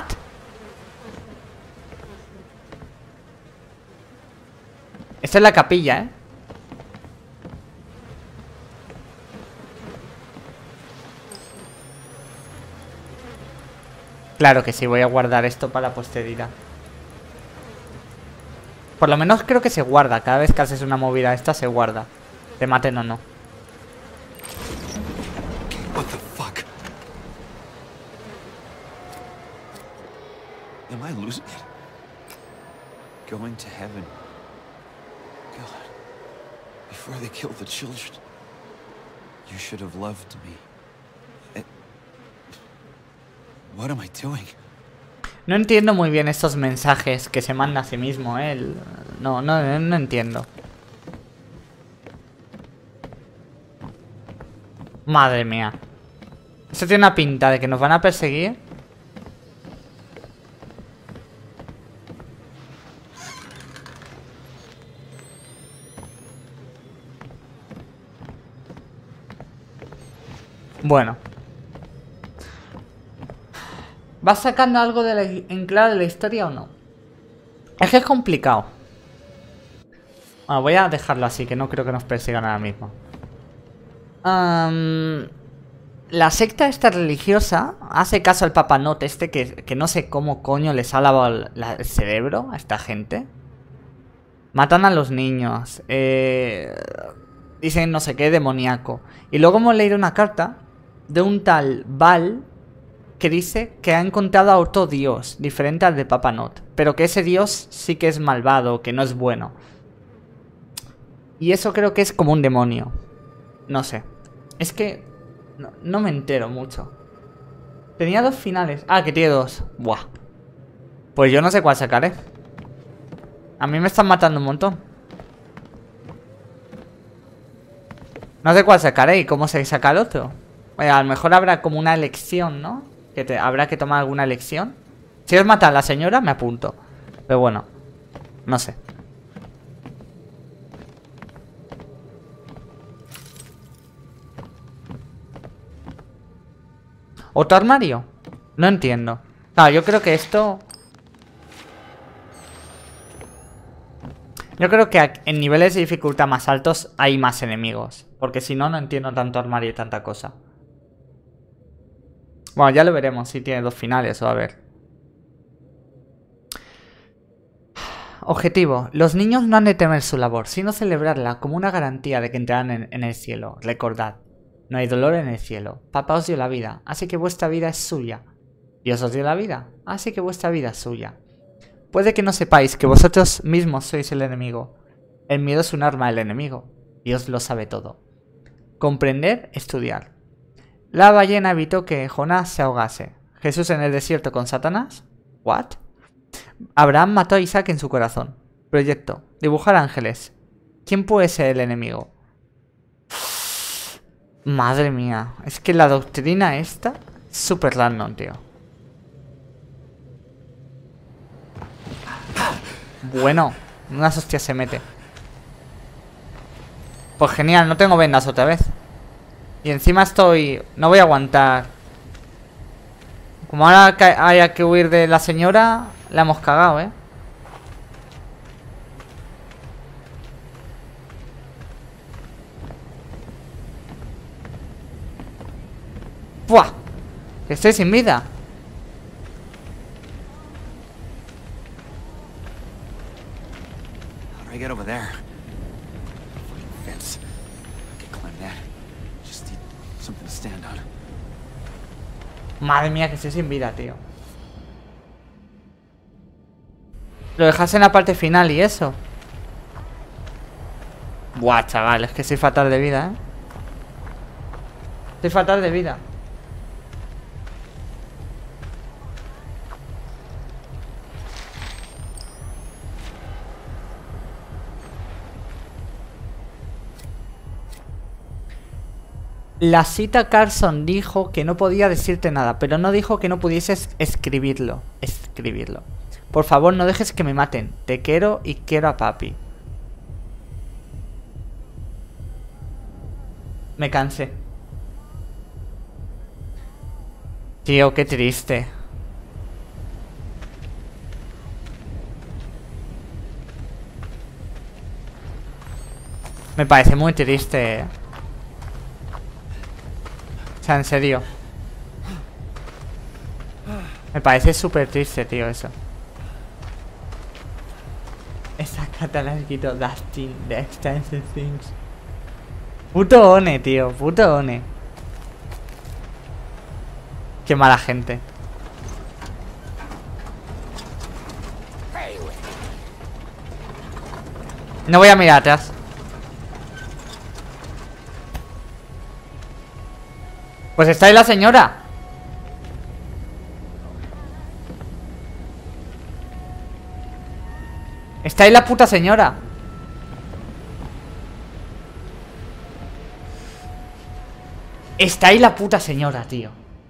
Esta es la capilla, ¿eh? Claro que sí, voy a guardar esto para la posteridad. Por lo menos creo que se guarda. Cada vez que haces una movida esta se guarda. Te maten o no. What the fuck? Am I losing it? Going to heaven. God. Before they killed the children. You should have loved me. It... What am I doing? No entiendo muy bien estos mensajes que se manda a sí mismo, ¿eh? El... No, no, no entiendo. Madre mía. Esto tiene una pinta de que nos van a perseguir. Bueno. ¿Vas sacando algo de la, en claro de la historia o no? Es que es complicado. Bueno, voy a dejarlo así, que no creo que nos persigan ahora mismo. Um, la secta esta religiosa hace caso al Papa Not este, que, que no sé cómo coño les ha lavado el, la, el cerebro a esta gente. Matan a los niños. Eh, dicen no sé qué demoníaco. Y luego hemos leído una carta de un tal Val, que dice que ha encontrado a otro dios, diferente al de Papa Not, pero que ese dios sí que es malvado, que no es bueno. Y eso creo que es como un demonio. No sé. Es que no, no me entero mucho. Tenía dos finales. Ah, que tiene dos. Buah. Pues yo no sé cuál sacaré. A mí me están matando un montón. No sé cuál sacaré y cómo se saca el otro. Oye, a lo mejor habrá como una elección, ¿no? Que te, habrá que tomar alguna elección. Si os matan a la señora, me apunto. Pero bueno, no sé. ¿Otro armario? No entiendo. Claro, yo creo que esto... Yo creo que en niveles de dificultad más altos hay más enemigos. Porque si no, no entiendo tanto armario y tanta cosa. Bueno, ya lo veremos si tiene dos finales o a ver. Objetivo. Los niños no han de temer su labor, sino celebrarla como una garantía de que entrarán en, en el cielo. Recordad, no hay dolor en el cielo. Papá os dio la vida, así que vuestra vida es suya. Dios os dio la vida, así que vuestra vida es suya. Puede que no sepáis que vosotros mismos sois el enemigo. El miedo es un arma del enemigo. Dios lo sabe todo. Comprender, estudiar. La ballena evitó que Jonás se ahogase. Jesús en el desierto con Satanás. ¿What? Abraham mató a Isaac en su corazón. Proyecto. Dibujar ángeles. ¿Quién puede ser el enemigo? Madre mía. Es que la doctrina esta es súper random, tío. Bueno. Unas hostias se mete. Pues genial, no tengo vendas otra vez. Y encima estoy... No voy a aguantar. Como ahora haya que huir de la señora, la hemos cagado, ¿eh? ¡Buah! Que estoy sin vida. How do I get over there? Fucking fence. I can climb that. Just need something to stand on. Madre mía, que estoy sin vida, tío. Lo dejas en la parte final y eso. Buah, chaval, es que soy fatal de vida, ¿eh? Soy fatal de vida. La cita Carson dijo que no podía decirte nada, pero no dijo que no pudieses escribirlo. Escribirlo. Por favor, no dejes que me maten. Te quiero y quiero a papi. Me cansé. Tío, qué triste. Me parece muy triste, ¿eh? O sea, en serio. Me parece súper triste, tío, eso. Esa catalásquito Dustin de Extensive Things. Puto one, tío, puto one. Qué mala gente. No voy a mirar atrás. Pues está ahí la señora. Está ahí la puta señora. Está ahí la puta señora, tío.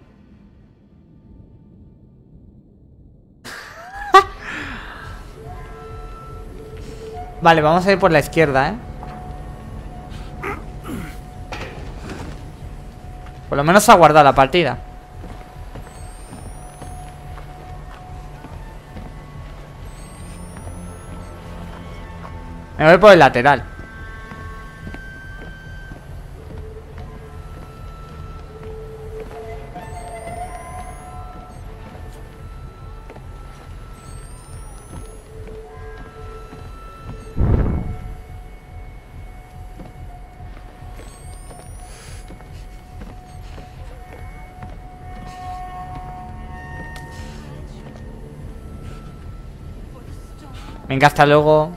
Vale, vamos a ir por la izquierda, ¿eh? Por lo menos se ha guardado la partida. Me voy por el lateral. Venga, hasta luego.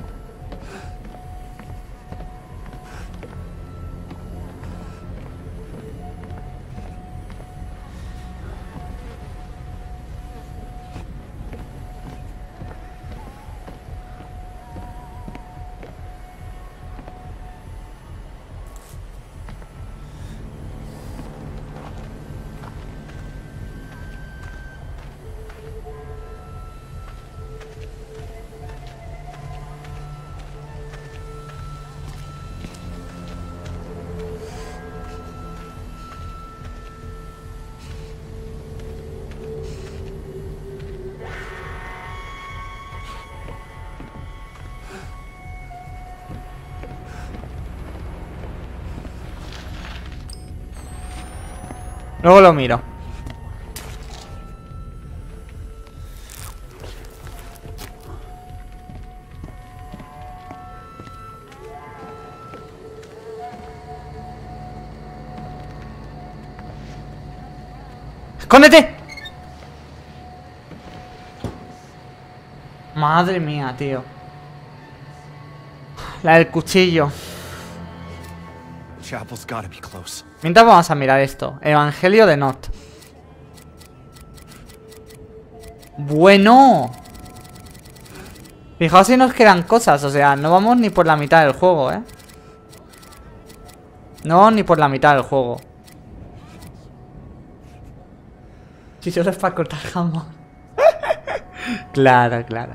Luego lo miro. ¡Escóndete! Madre mía, tío. La del cuchillo. Chapel's gotta be close. Mientras vamos a mirar esto. Evangelio de Not. Bueno. Fijaos si nos quedan cosas. O sea, no vamos ni por la mitad del juego, ¿eh? No, ni por la mitad del juego. Si solo es para cortar jamón. Claro, claro.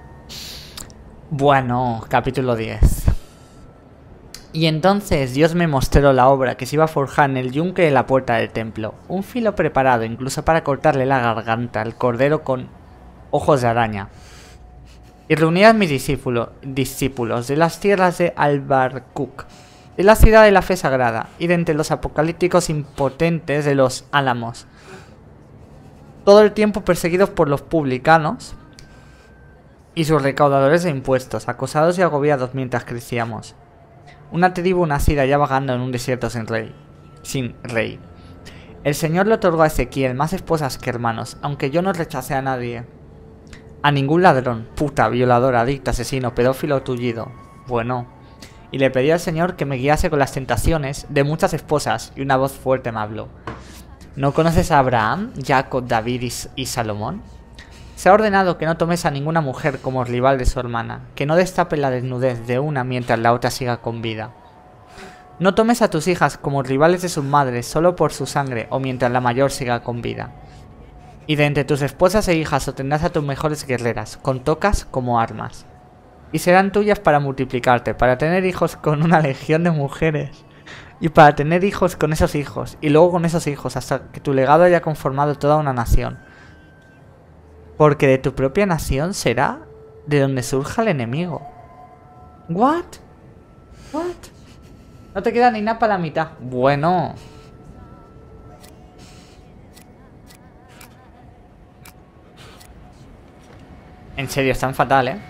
Bueno, capítulo diez. Y entonces Dios me mostró la obra que se iba a forjar en el yunque de la puerta del templo. Un filo preparado incluso para cortarle la garganta al cordero con ojos de araña. Y reuní a mis discípulos, discípulos de las tierras de Albarkuk, de la ciudad de la fe sagrada, y de entre los apocalípticos impotentes de los álamos. Todo el tiempo perseguidos por los publicanos y sus recaudadores de impuestos, acosados y agobiados mientras crecíamos. Una tribu nacida ya vagando en un desierto sin rey. Sin rey. El Señor le otorgó a Ezequiel más esposas que hermanos, aunque yo no rechacé a nadie. A ningún ladrón, puta, violador, adicto, asesino, pedófilo o tullido. Bueno. Y le pedí al Señor que me guiase con las tentaciones de muchas esposas, y una voz fuerte me habló. ¿No conoces a Abraham, Jacob, David y, y Salomón? Se ha ordenado que no tomes a ninguna mujer como rival de su hermana, que no destape la desnudez de una mientras la otra siga con vida. No tomes a tus hijas como rivales de sus madres solo por su sangre o mientras la mayor siga con vida. Y de entre tus esposas e hijas obtendrás a tus mejores guerreras, con tocas como armas. Y serán tuyas para multiplicarte, para tener hijos con una legión de mujeres. Y para tener hijos con esos hijos, y luego con esos hijos, hasta que tu legado haya conformado toda una nación. Porque de tu propia nación será de donde surja el enemigo. ¿What? ¿What? No te queda ni nada para la mitad. Bueno. En serio, están fatal, ¿eh?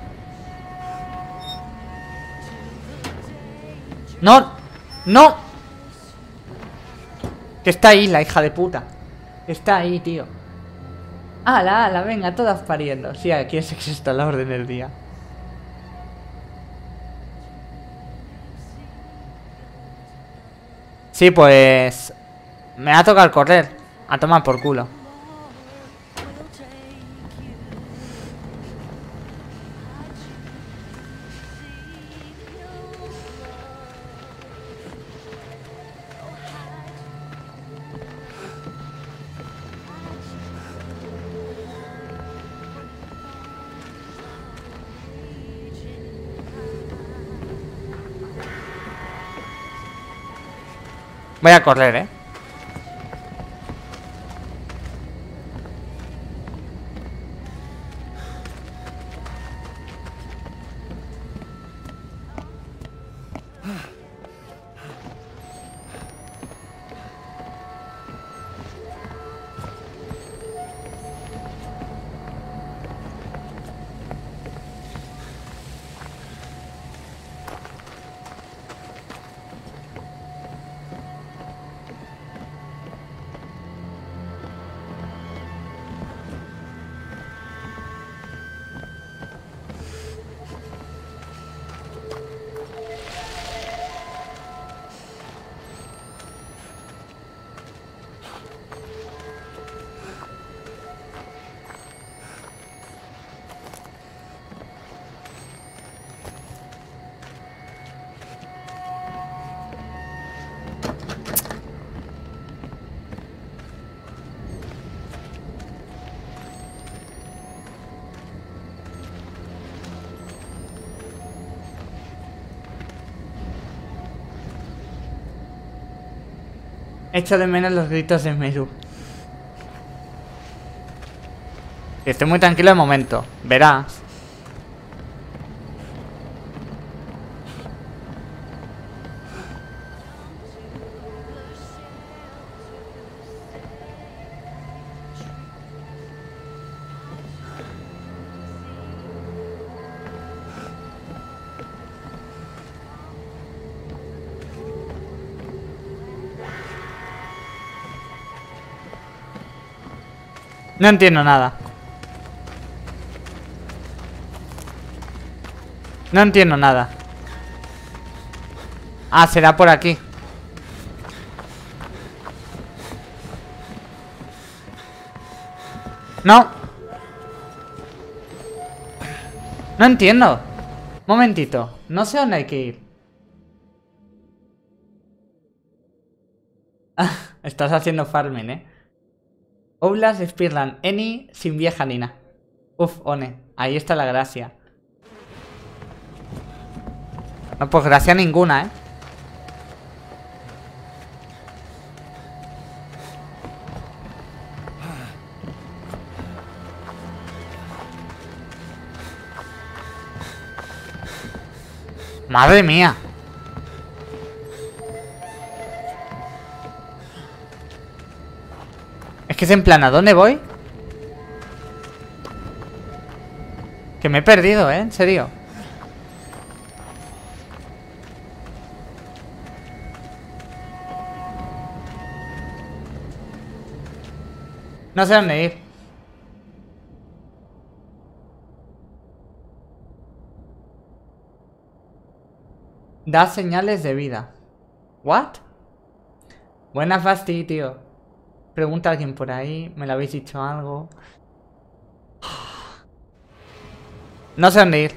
¡No! ¡No! Que está ahí, la hija de puta. Está ahí, tío. ¡Hala, hala! Venga, todas pariendo. Sí, aquí es exista la orden del día. Sí, pues... me va a tocar correr. A tomar por culo. Voy a correr, ¿eh? Echo de menos los gritos de Meru. Estoy muy tranquilo de momento. Verás. No entiendo nada. No entiendo nada. Ah, será por aquí. No. No entiendo. Momentito. No sé dónde hay que ir. Estás haciendo farming, eh. Oblast, Spearland, Eni, sin vieja Nina. Uf, One. Ahí está la gracia. No, pues gracia ninguna, eh. Madre mía. Es que es en plan, ¿a dónde voy? Que me he perdido, ¿eh? En serio. No sé dónde ir. Da señales de vida. ¿What? Buena Fasti, tío. Pregunta a alguien por ahí. ¿Me lo habéis dicho algo? No sé dónde ir.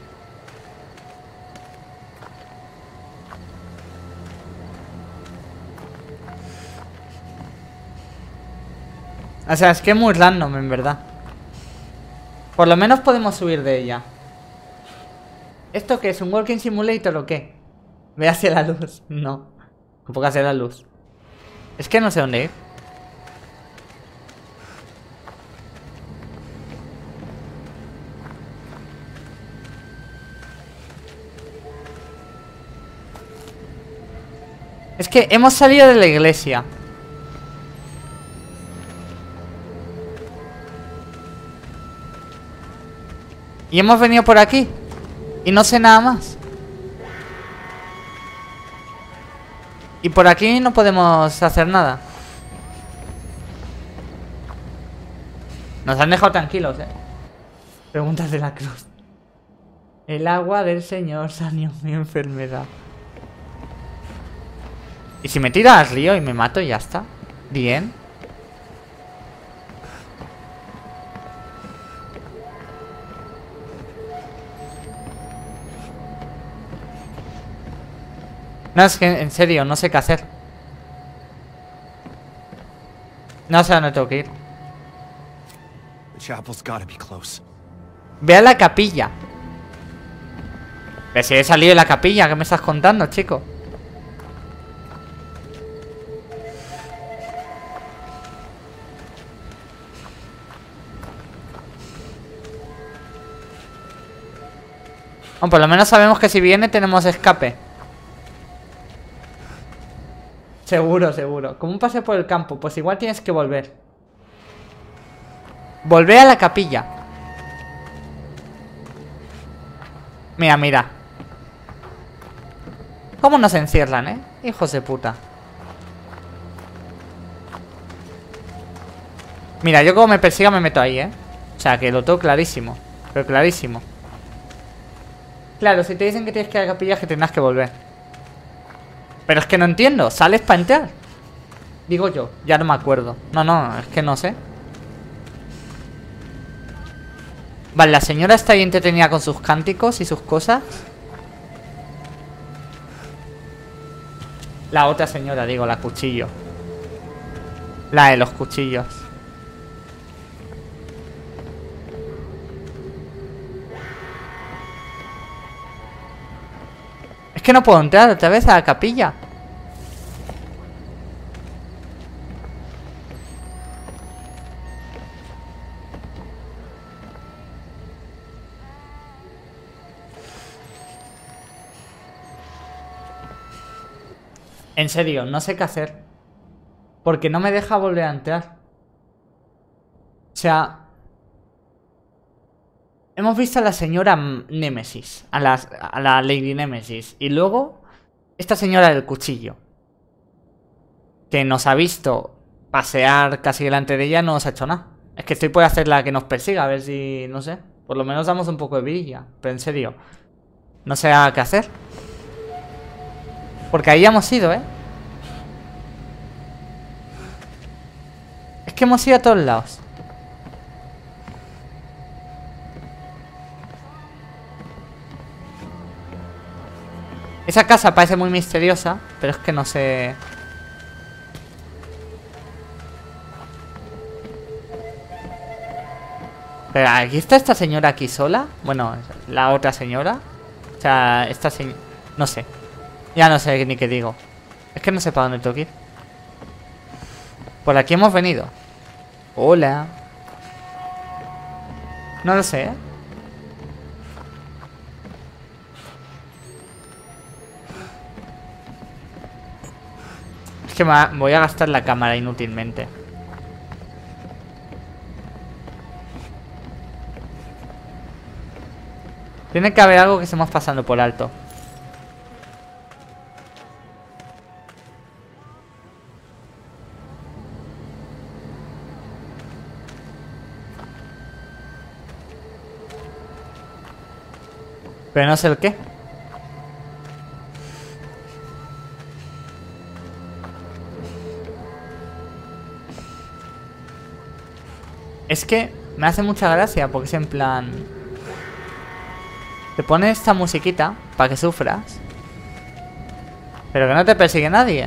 O sea, es que es muy random, en verdad. Por lo menos podemos subir de ella. ¿Esto qué es? ¿Un walking simulator o qué? Ve hacia la luz. No. Un poco hacia la luz. Es que no sé dónde ir. Es que hemos salido de la iglesia. Y hemos venido por aquí. Y no sé nada más. Y por aquí no podemos hacer nada. Nos han dejado tranquilos, eh. Preguntas de la cruz. El agua del Señor sanó mi enfermedad. ¿Y si me tiro al río y me mato y ya está? Bien. No, es que en serio, no sé qué hacer. No sé a dónde tengo que ir. The chapel's gotta be close. Ve a la capilla. Pero si he salido de la capilla, ¿qué me estás contando, chico? Bueno, por lo menos sabemos que si viene tenemos escape. Seguro, seguro. Como un paseo por el campo, pues igual tienes que volver. Volver a la capilla. Mira, mira. ¿Cómo nos encierran, eh? Hijos de puta. Mira, yo como me persiga me meto ahí, eh. O sea, que lo tengo clarísimo. Pero clarísimo. Claro, si te dicen que tienes que ir a la capilla, que tendrás que volver. Pero es que no entiendo, ¿sales para entrar? Digo yo, ya no me acuerdo. No, no, es que no sé. Vale, la señora está ahí entretenida con sus cánticos y sus cosas. La otra señora, digo, la cuchillo. La de los cuchillos. Es que no puedo entrar otra vez a la capilla. En serio, no sé qué hacer. Porque no me deja volver a entrar. O sea... Hemos visto a la señora Némesis. A la, a la Lady Némesis. Y luego... Esta señora del cuchillo. Que nos ha visto pasear casi delante de ella. No nos ha hecho nada. Es que estoy por hacer la que nos persiga. A ver si... No sé. Por lo menos damos un poco de vidilla. Pero en serio. No sé qué hacer. Porque ahí hemos ido, ¿eh? Es que hemos ido a todos lados. Esa casa parece muy misteriosa, pero es que no sé... Pero aquí está esta señora aquí sola. Bueno, la otra señora. O sea, esta señora... No sé. Ya no sé ni qué digo. Es que no sé para dónde tengo que ir. Por aquí hemos venido. Hola. No lo sé, ¿eh? Es que me va- voy a gastar la cámara inútilmente. Tiene que haber algo que estemos pasando por alto. Pero no sé el qué. Es que me hace mucha gracia porque es en plan... Te pone esta musiquita para que sufras, pero que no te persigue nadie.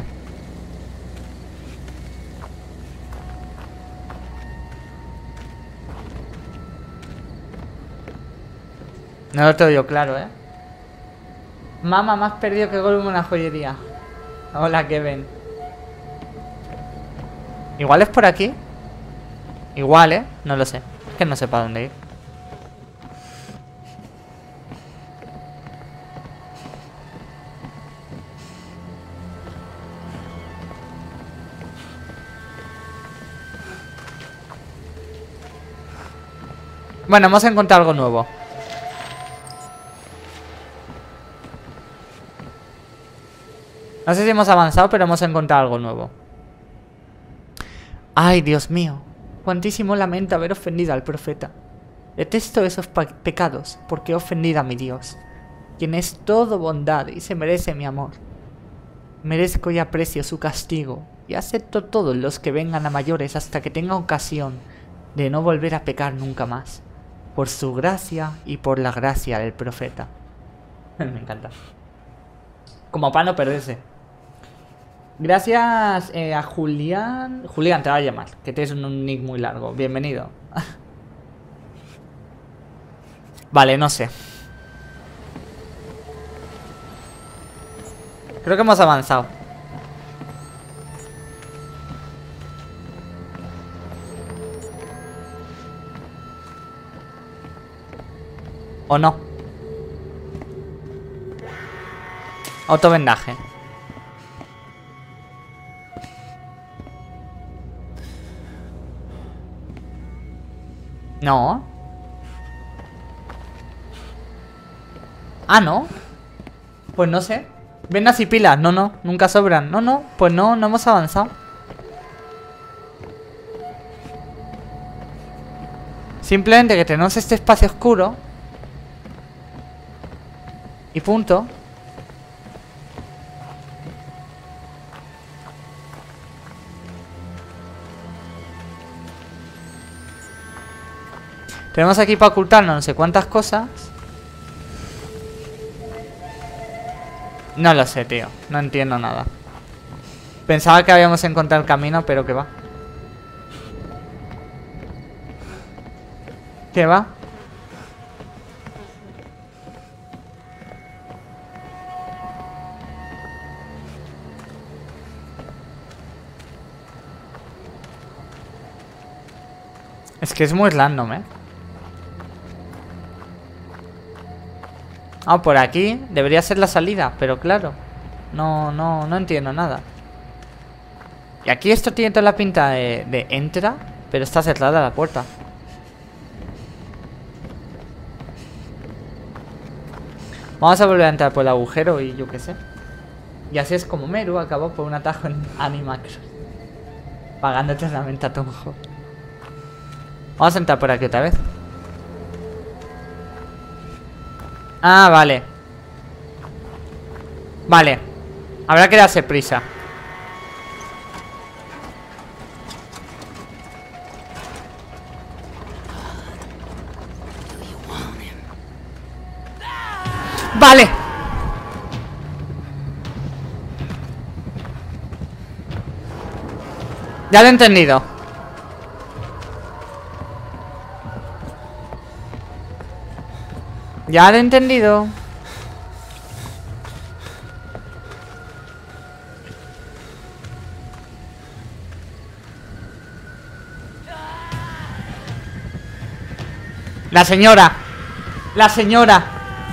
No lo tengo yo claro, ¿eh? Mamá, me has perdido que golpe una joyería. Hola, Kevin. Igual es por aquí. Igual, ¿eh? No lo sé. Es que no sé para dónde ir. Bueno, hemos encontrado algo nuevo. No sé si hemos avanzado, pero hemos encontrado algo nuevo. Ay, Dios mío. Cuantísimo lamento haber ofendido al profeta. Detesto esos pecados, porque he ofendido a mi Dios, quien es todo bondad y se merece mi amor. Merezco y aprecio su castigo, y acepto todos los que vengan a mayores hasta que tenga ocasión de no volver a pecar nunca más, por su gracia y por la gracia del profeta. Me encanta. Como para no perderse. Gracias eh, a Julián. Julián te va a llamar, que tienes un nick muy largo. Bienvenido. Vale, no sé. Creo que hemos avanzado. ¿O no? Autovendaje. No. Ah, no. Pues no sé. Vendas y pilas. No, no. Nunca sobran. No, no. Pues no, no hemos avanzado. Simplemente que tenemos este espacio oscuro. Y punto. Tenemos aquí para ocultarnos no sé cuántas cosas. No lo sé, tío. No entiendo nada. Pensaba que habíamos encontrado el camino, pero que va. ¿Qué va? Es que es muy random, ¿eh? Ah, por aquí debería ser la salida, pero claro, no, no, no entiendo nada. Y aquí esto tiene toda la pinta de, de entra, pero está cerrada la puerta. Vamos a volver a entrar por el agujero y yo qué sé. Y así es como Meru acabó por un atajo en Animax, pagando eternamente a Tonjo. Vamos a entrar por aquí otra vez. Ah, vale. Vale. Habrá que darse prisa. Vale. Ya lo he entendido. Ya lo he entendido. La señora. La señora.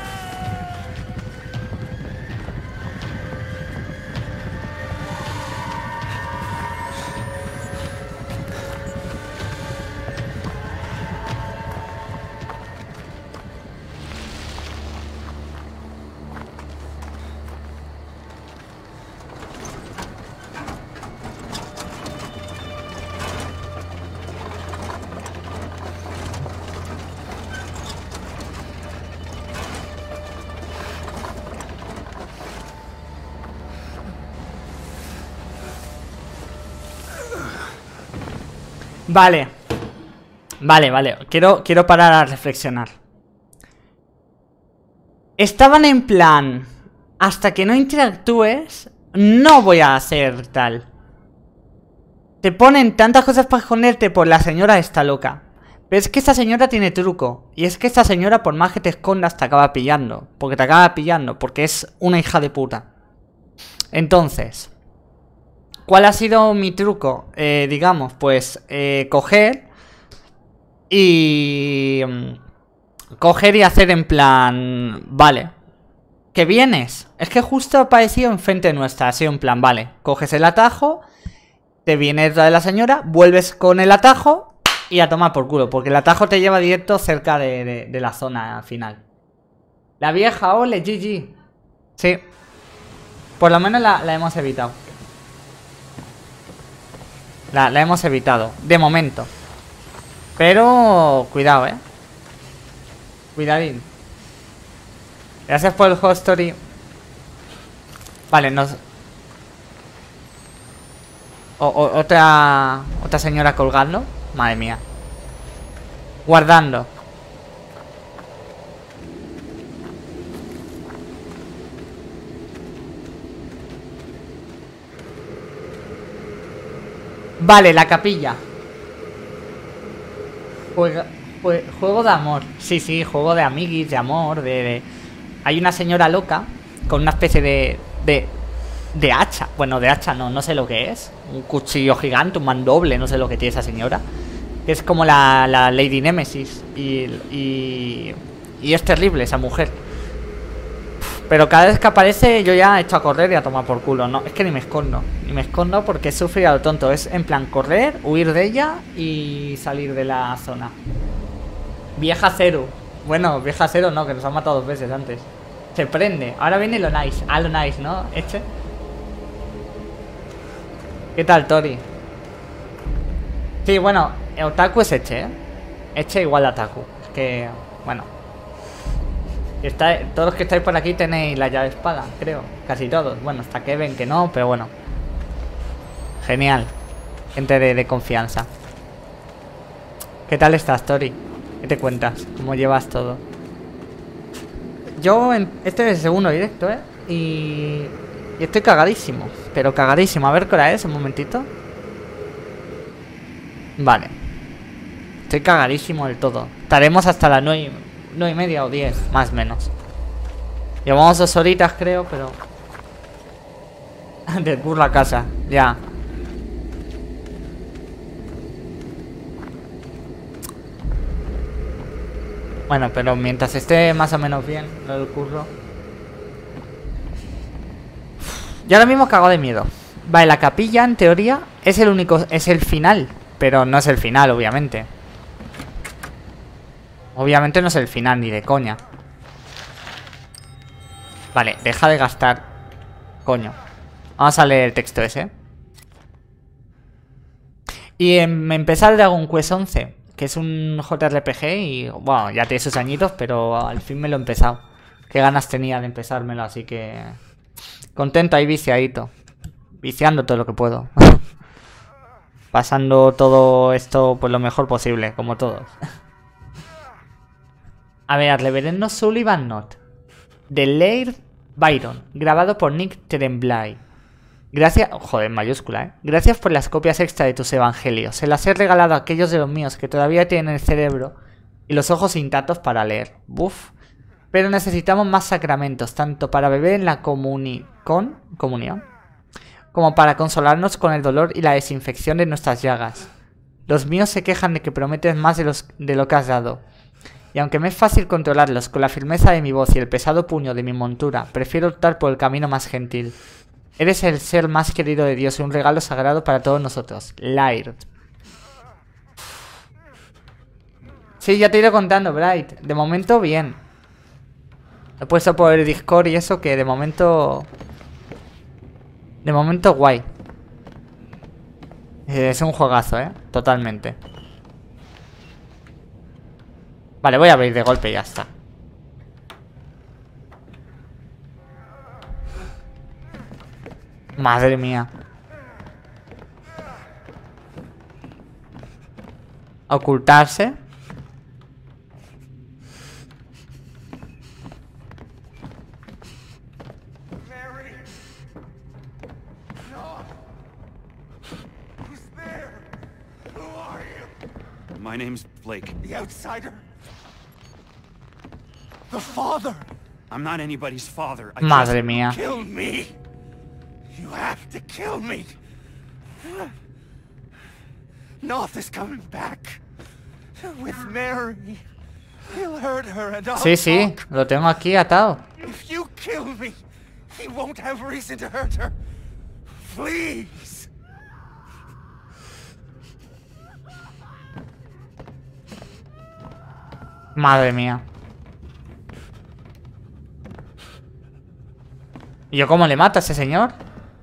Vale. Vale, vale. Quiero, quiero parar a reflexionar. Estaban en plan... Hasta que no interactúes, no voy a hacer tal. Te ponen tantas cosas para esconderte por la señora esta loca. Pero es que esta señora tiene truco. Y es que esta señora, por más que te escondas, te acaba pillando. Porque te acaba pillando. Porque es una hija de puta. Entonces... ¿Cuál ha sido mi truco? Eh, digamos, pues eh, coger y... Coger y hacer en plan... Vale. ¿Qué vienes? Es que justo ha aparecido enfrente nuestra. Ha sido en plan, vale. Coges el atajo, te viene detrás de la señora, vuelves con el atajo y a tomar por culo. Porque el atajo te lleva directo cerca de, de, de la zona final. La vieja, ole, G G. Sí. Por lo menos la, la hemos evitado. La, la hemos evitado, de momento. Pero... Cuidado, eh. Cuidadín. Gracias por el host story. Vale, nos... O, o, otra... Otra señora colgando. Madre mía. Guardando. Vale, la capilla. Juega, jue, juego de amor. Sí, sí, juego de amiguis, de amor, de, de... Hay una señora loca con una especie de, de... De hacha. Bueno, de hacha no, no sé lo que es. Un cuchillo gigante, un mandoble, no sé lo que tiene esa señora. Es como la, la Lady Nemesis. Y, y... Y es terrible esa mujer. Pero cada vez que aparece yo ya he hecho a correr y a tomar por culo. No, es que ni me escondo. Ni me escondo porque he sufrido a lo tonto. Es en plan correr, huir de ella y salir de la zona. Vieja cero. Bueno, vieja cero no, que nos han matado dos veces antes. Se prende. Ahora viene lo nice. Ah, lo nice, ¿no? Eche. ¿Qué tal, Tori? Sí, bueno, Otaku es Eche, ¿eh? Eche igual a Otaku. Es que, bueno. Está, todos los que estáis por aquí tenéis la llave espada, creo. Casi todos. Bueno, hasta que ven que no, pero bueno. Genial. Gente de, de confianza. ¿Qué tal estás, Tori? ¿Qué te cuentas? ¿Cómo llevas todo? Yo, en, este es el segundo directo, ¿eh? Y, y estoy cagadísimo. Pero cagadísimo. A ver qué hora es, un momentito. Vale. Estoy cagadísimo del todo. Estaremos hasta las nueve, nueve y media o diez, más o menos. Llevamos dos horitas, creo, pero... Del curro a casa, ya. Bueno, pero mientras esté más o menos bien lo del curro. Yo ahora mismo cago de miedo. Vale, la capilla en teoría es el único, es el final. Pero no es el final, obviamente. Obviamente no es el final ni de coña. Vale, deja de gastar. Coño. Vamos a leer el texto ese. Y em, empezar Dragon Quest once, que es un J R P G y, bueno, ya tiene sus añitos, pero al fin me lo he empezado. Qué ganas tenía de empezármelo, así que... Contento ahí, viciadito. Viciando todo lo que puedo. Pasando todo esto pues lo mejor posible, como todos. A ver, Reverendo Sullivan Not. De Laird Byron, grabado por Nick Tremblay. Gracias... Joder, en mayúscula, ¿eh? Gracias por las copias extra de tus evangelios. Se las he regalado a aquellos de los míos que todavía tienen el cerebro y los ojos intactos para leer. Buf. Pero necesitamos más sacramentos, tanto para beber en la comuni... ¿Con? comunión, como para consolarnos con el dolor y la desinfección de nuestras llagas. Los míos se quejan de que prometes más de, los... de lo que has dado. Y aunque me es fácil controlarlos con la firmeza de mi voz y el pesado puño de mi montura, prefiero optar por el camino más gentil. Eres el ser más querido de Dios y un regalo sagrado para todos nosotros. Laird. Sí, ya te iré contando, Bright. De momento, bien. He puesto por el Discord y eso que de momento... De momento, guay. Es un juegazo, ¿eh? Totalmente. Vale, voy a abrir de golpe y ya está. Madre mía. Ocultarse. Mary! No! Who's there? Who are you? My name's Blake. The outsider? The father? I'm not anybody's father. I Madre just... mía. Kill me! You have to kill me! North is coming back. With Mary. He'll hurt her and I'll Sí, sí, talk. lo tengo aquí atado. If you kill me, he won't have reason to hurt her. Please! Madre mía. ¿Y yo cómo le mato a ese señor?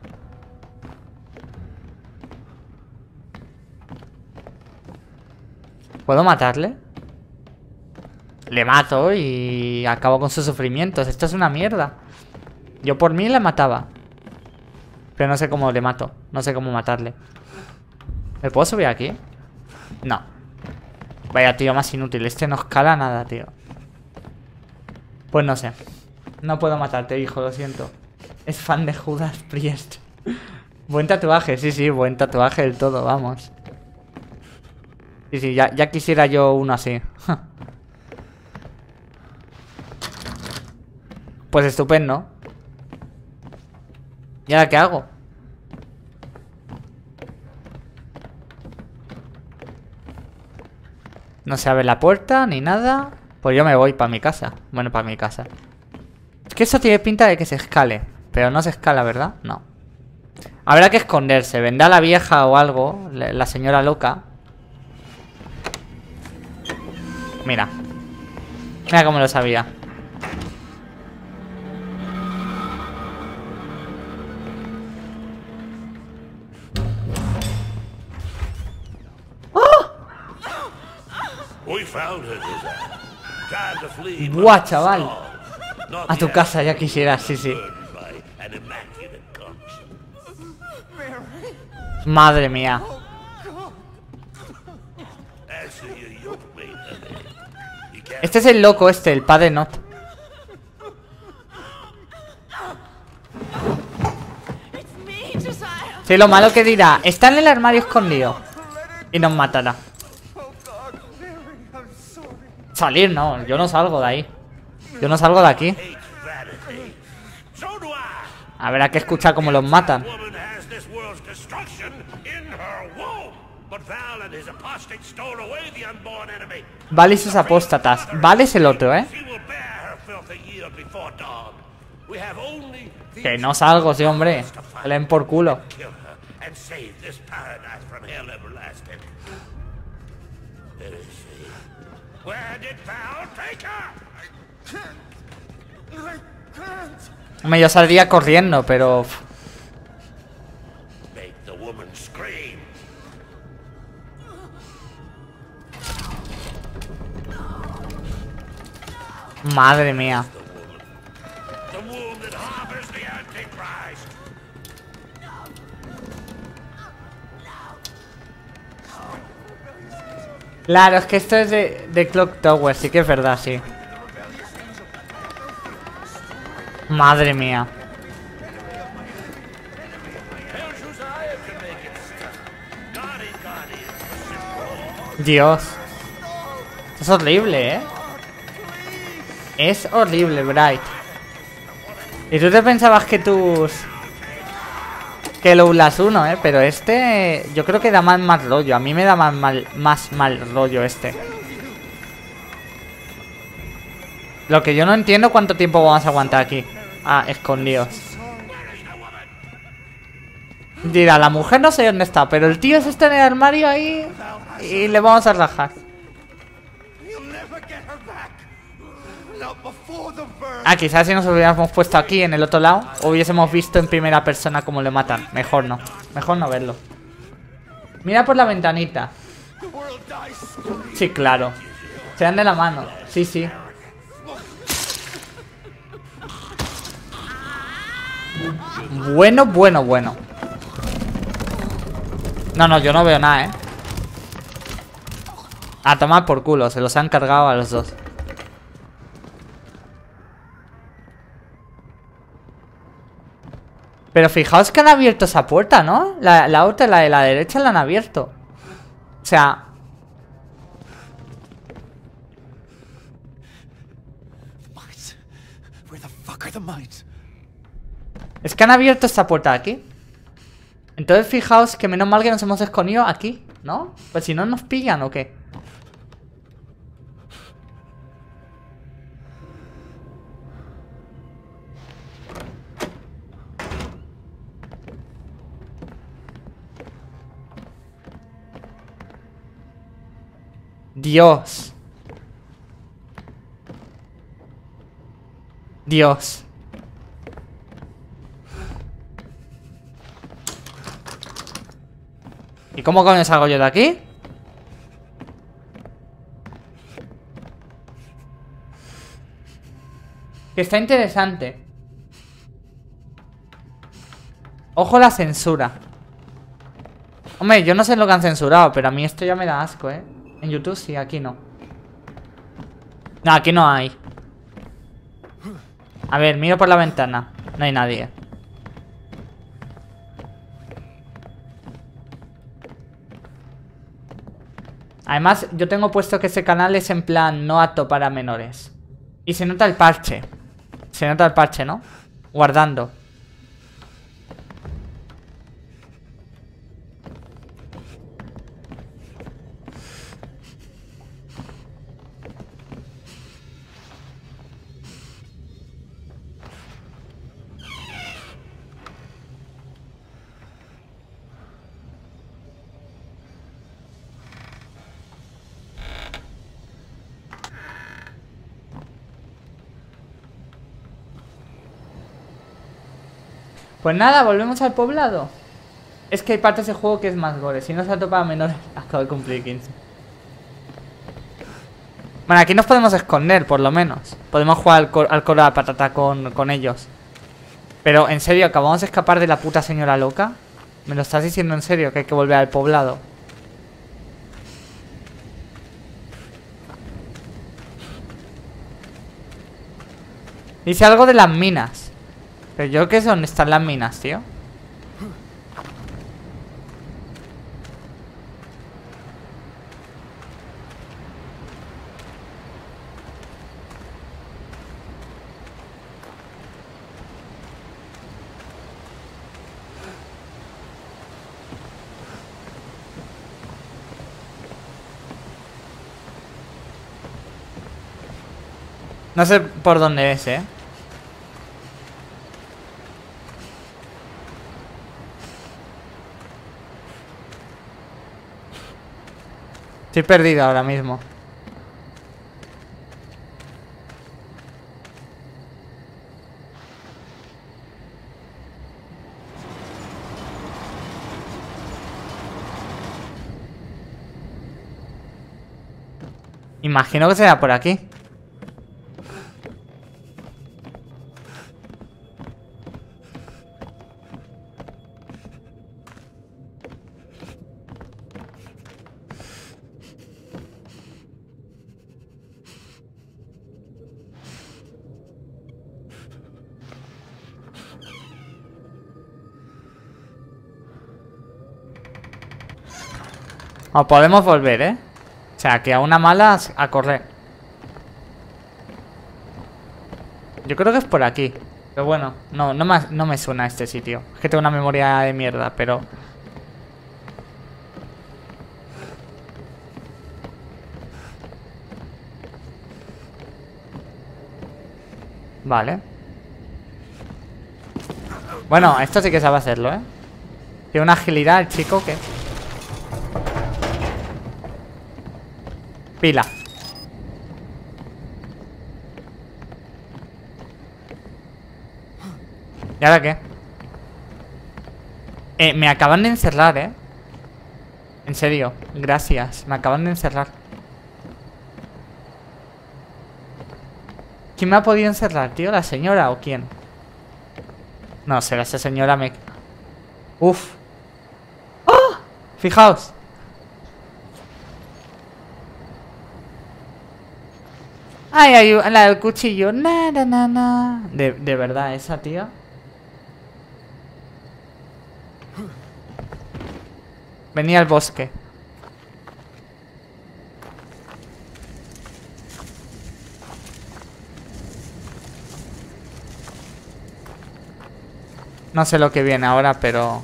¿Puedo matarle? Le mato y acabo con sus sufrimientos. Esto es una mierda. Yo por mí le mataba. Pero no sé cómo le mato. No sé cómo matarle. ¿Me puedo subir aquí? No. Vaya tío más inútil. Este no escala nada, tío. Pues no sé. No puedo matarte, hijo, lo siento. Es fan de Judas Priest. Buen tatuaje, sí, sí, buen tatuaje del todo, vamos. Sí, sí, ya, ya quisiera yo uno así. Pues estupendo. ¿Y ahora qué hago? No se abre la puerta ni nada. Pues yo me voy para mi casa. Bueno, para mi casa. Es que eso tiene pinta de que se escale. Pero no se escala, ¿verdad? No. Habrá que esconderse. Vendrá la vieja o algo. La señora loca. Mira. Mira cómo lo sabía. Buah, chaval. A tu casa ya quisieras, sí, sí. Madre mía. Este es el loco este, el padre Not. Sí, lo malo que dirá, está en el armario escondido. Y nos matará. Salir, no, yo no salgo de ahí. Yo no salgo de aquí. Habrá que escuchar cómo los matan. Vale y sus apóstatas. Vale es el otro, ¿eh? Que no salgo, sí, hombre. Se leen por culo. Hombre, yo saldría corriendo, pero... Madre mía. Claro, es que esto es de, de Clock Tower, sí que es verdad, sí. Madre mía. Dios. Es horrible, ¿eh? Es horrible, Bright. Y tú te pensabas que tus... Que lo Outlast uno, ¿eh? Pero este... Yo creo que da más mal rollo. A mí me da más mal, más mal rollo este. Lo que yo no entiendo cuánto tiempo vamos a aguantar aquí. Ah, escondidos. Dirá, la mujer no sé dónde está, pero el tío es este en el armario ahí y le vamos a rajar. Ah, quizás si nos hubiéramos puesto aquí en el otro lado hubiésemos visto en primera persona cómo le matan. Mejor no, mejor no verlo. Mira por la ventanita. Sí, claro. Se dan de la mano, sí, sí. Bueno, bueno, bueno. No, no, yo no veo nada, ¿eh? A tomar por culo, se los han cargado a los dos. Pero fijaos que han abierto esa puerta, ¿no? La, la otra, la de la derecha, la han abierto. O sea... Es que han abierto esta puerta de aquí. Entonces fijaos que menos mal que nos hemos escondido aquí, ¿no? Pues si no nos pillan o qué. Dios. Dios. ¿Y cómo coño salgo yo de aquí? Que está interesante. Ojo la censura. Hombre, yo no sé lo que han censurado, pero a mí esto ya me da asco, ¿eh? En YouTube sí, aquí no. No, aquí no hay. A ver, miro por la ventana. No hay nadie. Además, yo tengo puesto que ese canal es en plan no apto para menores. Y se nota el parche. Se nota el parche, ¿no? Guardando. Pues nada, volvemos al poblado. Es que hay partes del juego que es más gore. Si no se ha topado menores, acabo de cumplir quince. Bueno, aquí nos podemos esconder, por lo menos. Podemos jugar al, cor al coro de patata con, con ellos. Pero, en serio, ¿acabamos de escapar de la puta señora loca? ¿Me lo estás diciendo en serio que hay que volver al poblado? Dice algo de las minas. Pero yo qué sé dónde están las minas, tío. No sé por dónde es, eh. Estoy perdido ahora mismo. Imagino que será por aquí. O podemos volver, ¿eh? O sea, que a una mala a correr. Yo creo que es por aquí. Pero bueno, no, no me, no me suena este sitio. Es que tengo una memoria de mierda, pero... Vale. Bueno, esto sí que sabe hacerlo, ¿eh? Tiene una agilidad el chico que... Pila. ¿Y ahora qué? Eh, me acaban de encerrar, ¿eh? En serio, gracias. Me acaban de encerrar. ¿Quién me ha podido encerrar, tío? ¿La señora o quién? No, será esa señora me... Uf. ¡Oh! Fijaos. Ay, ay, la del cuchillo. Na, na, na, na. De, de verdad, esa tía. Venía al bosque. No sé lo que viene ahora, pero...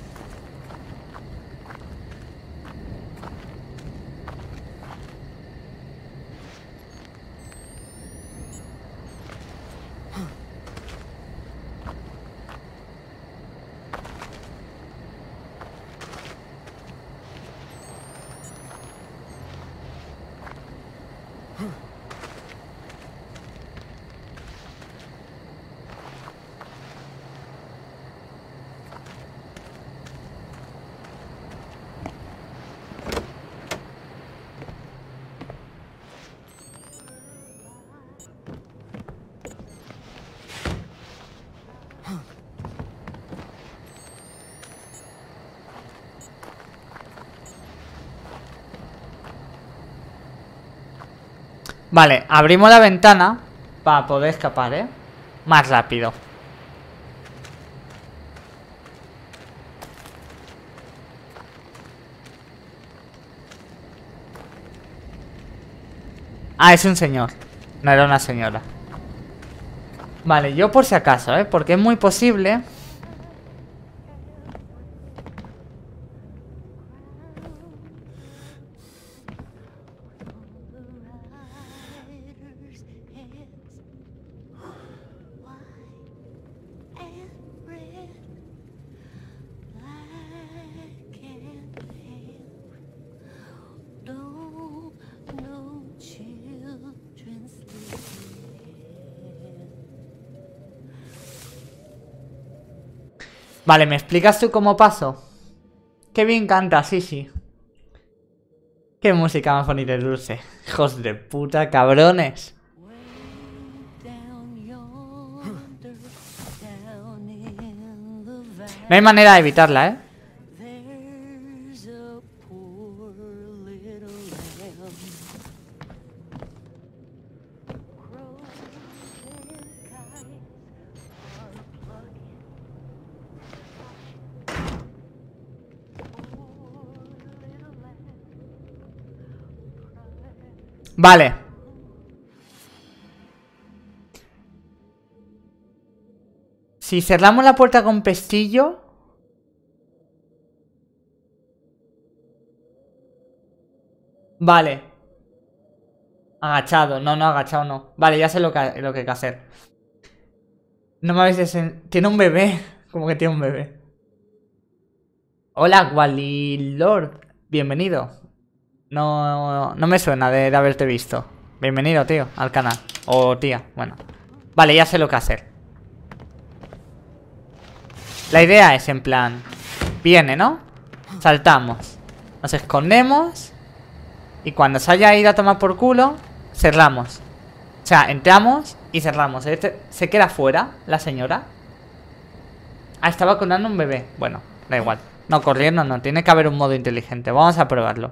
Vale, abrimos la ventana para poder escapar, ¿eh? Más rápido. Ah, es un señor. No era una señora. Vale, yo por si acaso, ¿eh? Porque es muy posible... Vale, ¿me explicas tú cómo paso? Qué bien canta, sí, sí. Qué música más bonita y dulce. Hijos de puta, cabrones. No hay manera de evitarla, ¿eh? Vale. Si cerramos la puerta con pestillo... Vale. Agachado. No, no, agachado no. Vale, ya sé lo que, lo que hay que hacer. No me habéis... Desen... Tiene un bebé. Como que tiene un bebé. Hola, Walilord. Bienvenido. No, no me suena de, de haberte visto. Bienvenido, tío, al canal. O tía, bueno. Vale, ya sé lo que hacer. La idea es en plan... Viene, ¿no? Saltamos. Nos escondemos. Y cuando se haya ido a tomar por culo, cerramos. O sea, entramos y cerramos. Este, se queda fuera, la señora. Ah, estaba vacunando un bebé. Bueno, da igual. No, corriendo no. Tiene que haber un modo inteligente. Vamos a probarlo.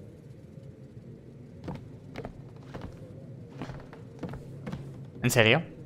¿En serio?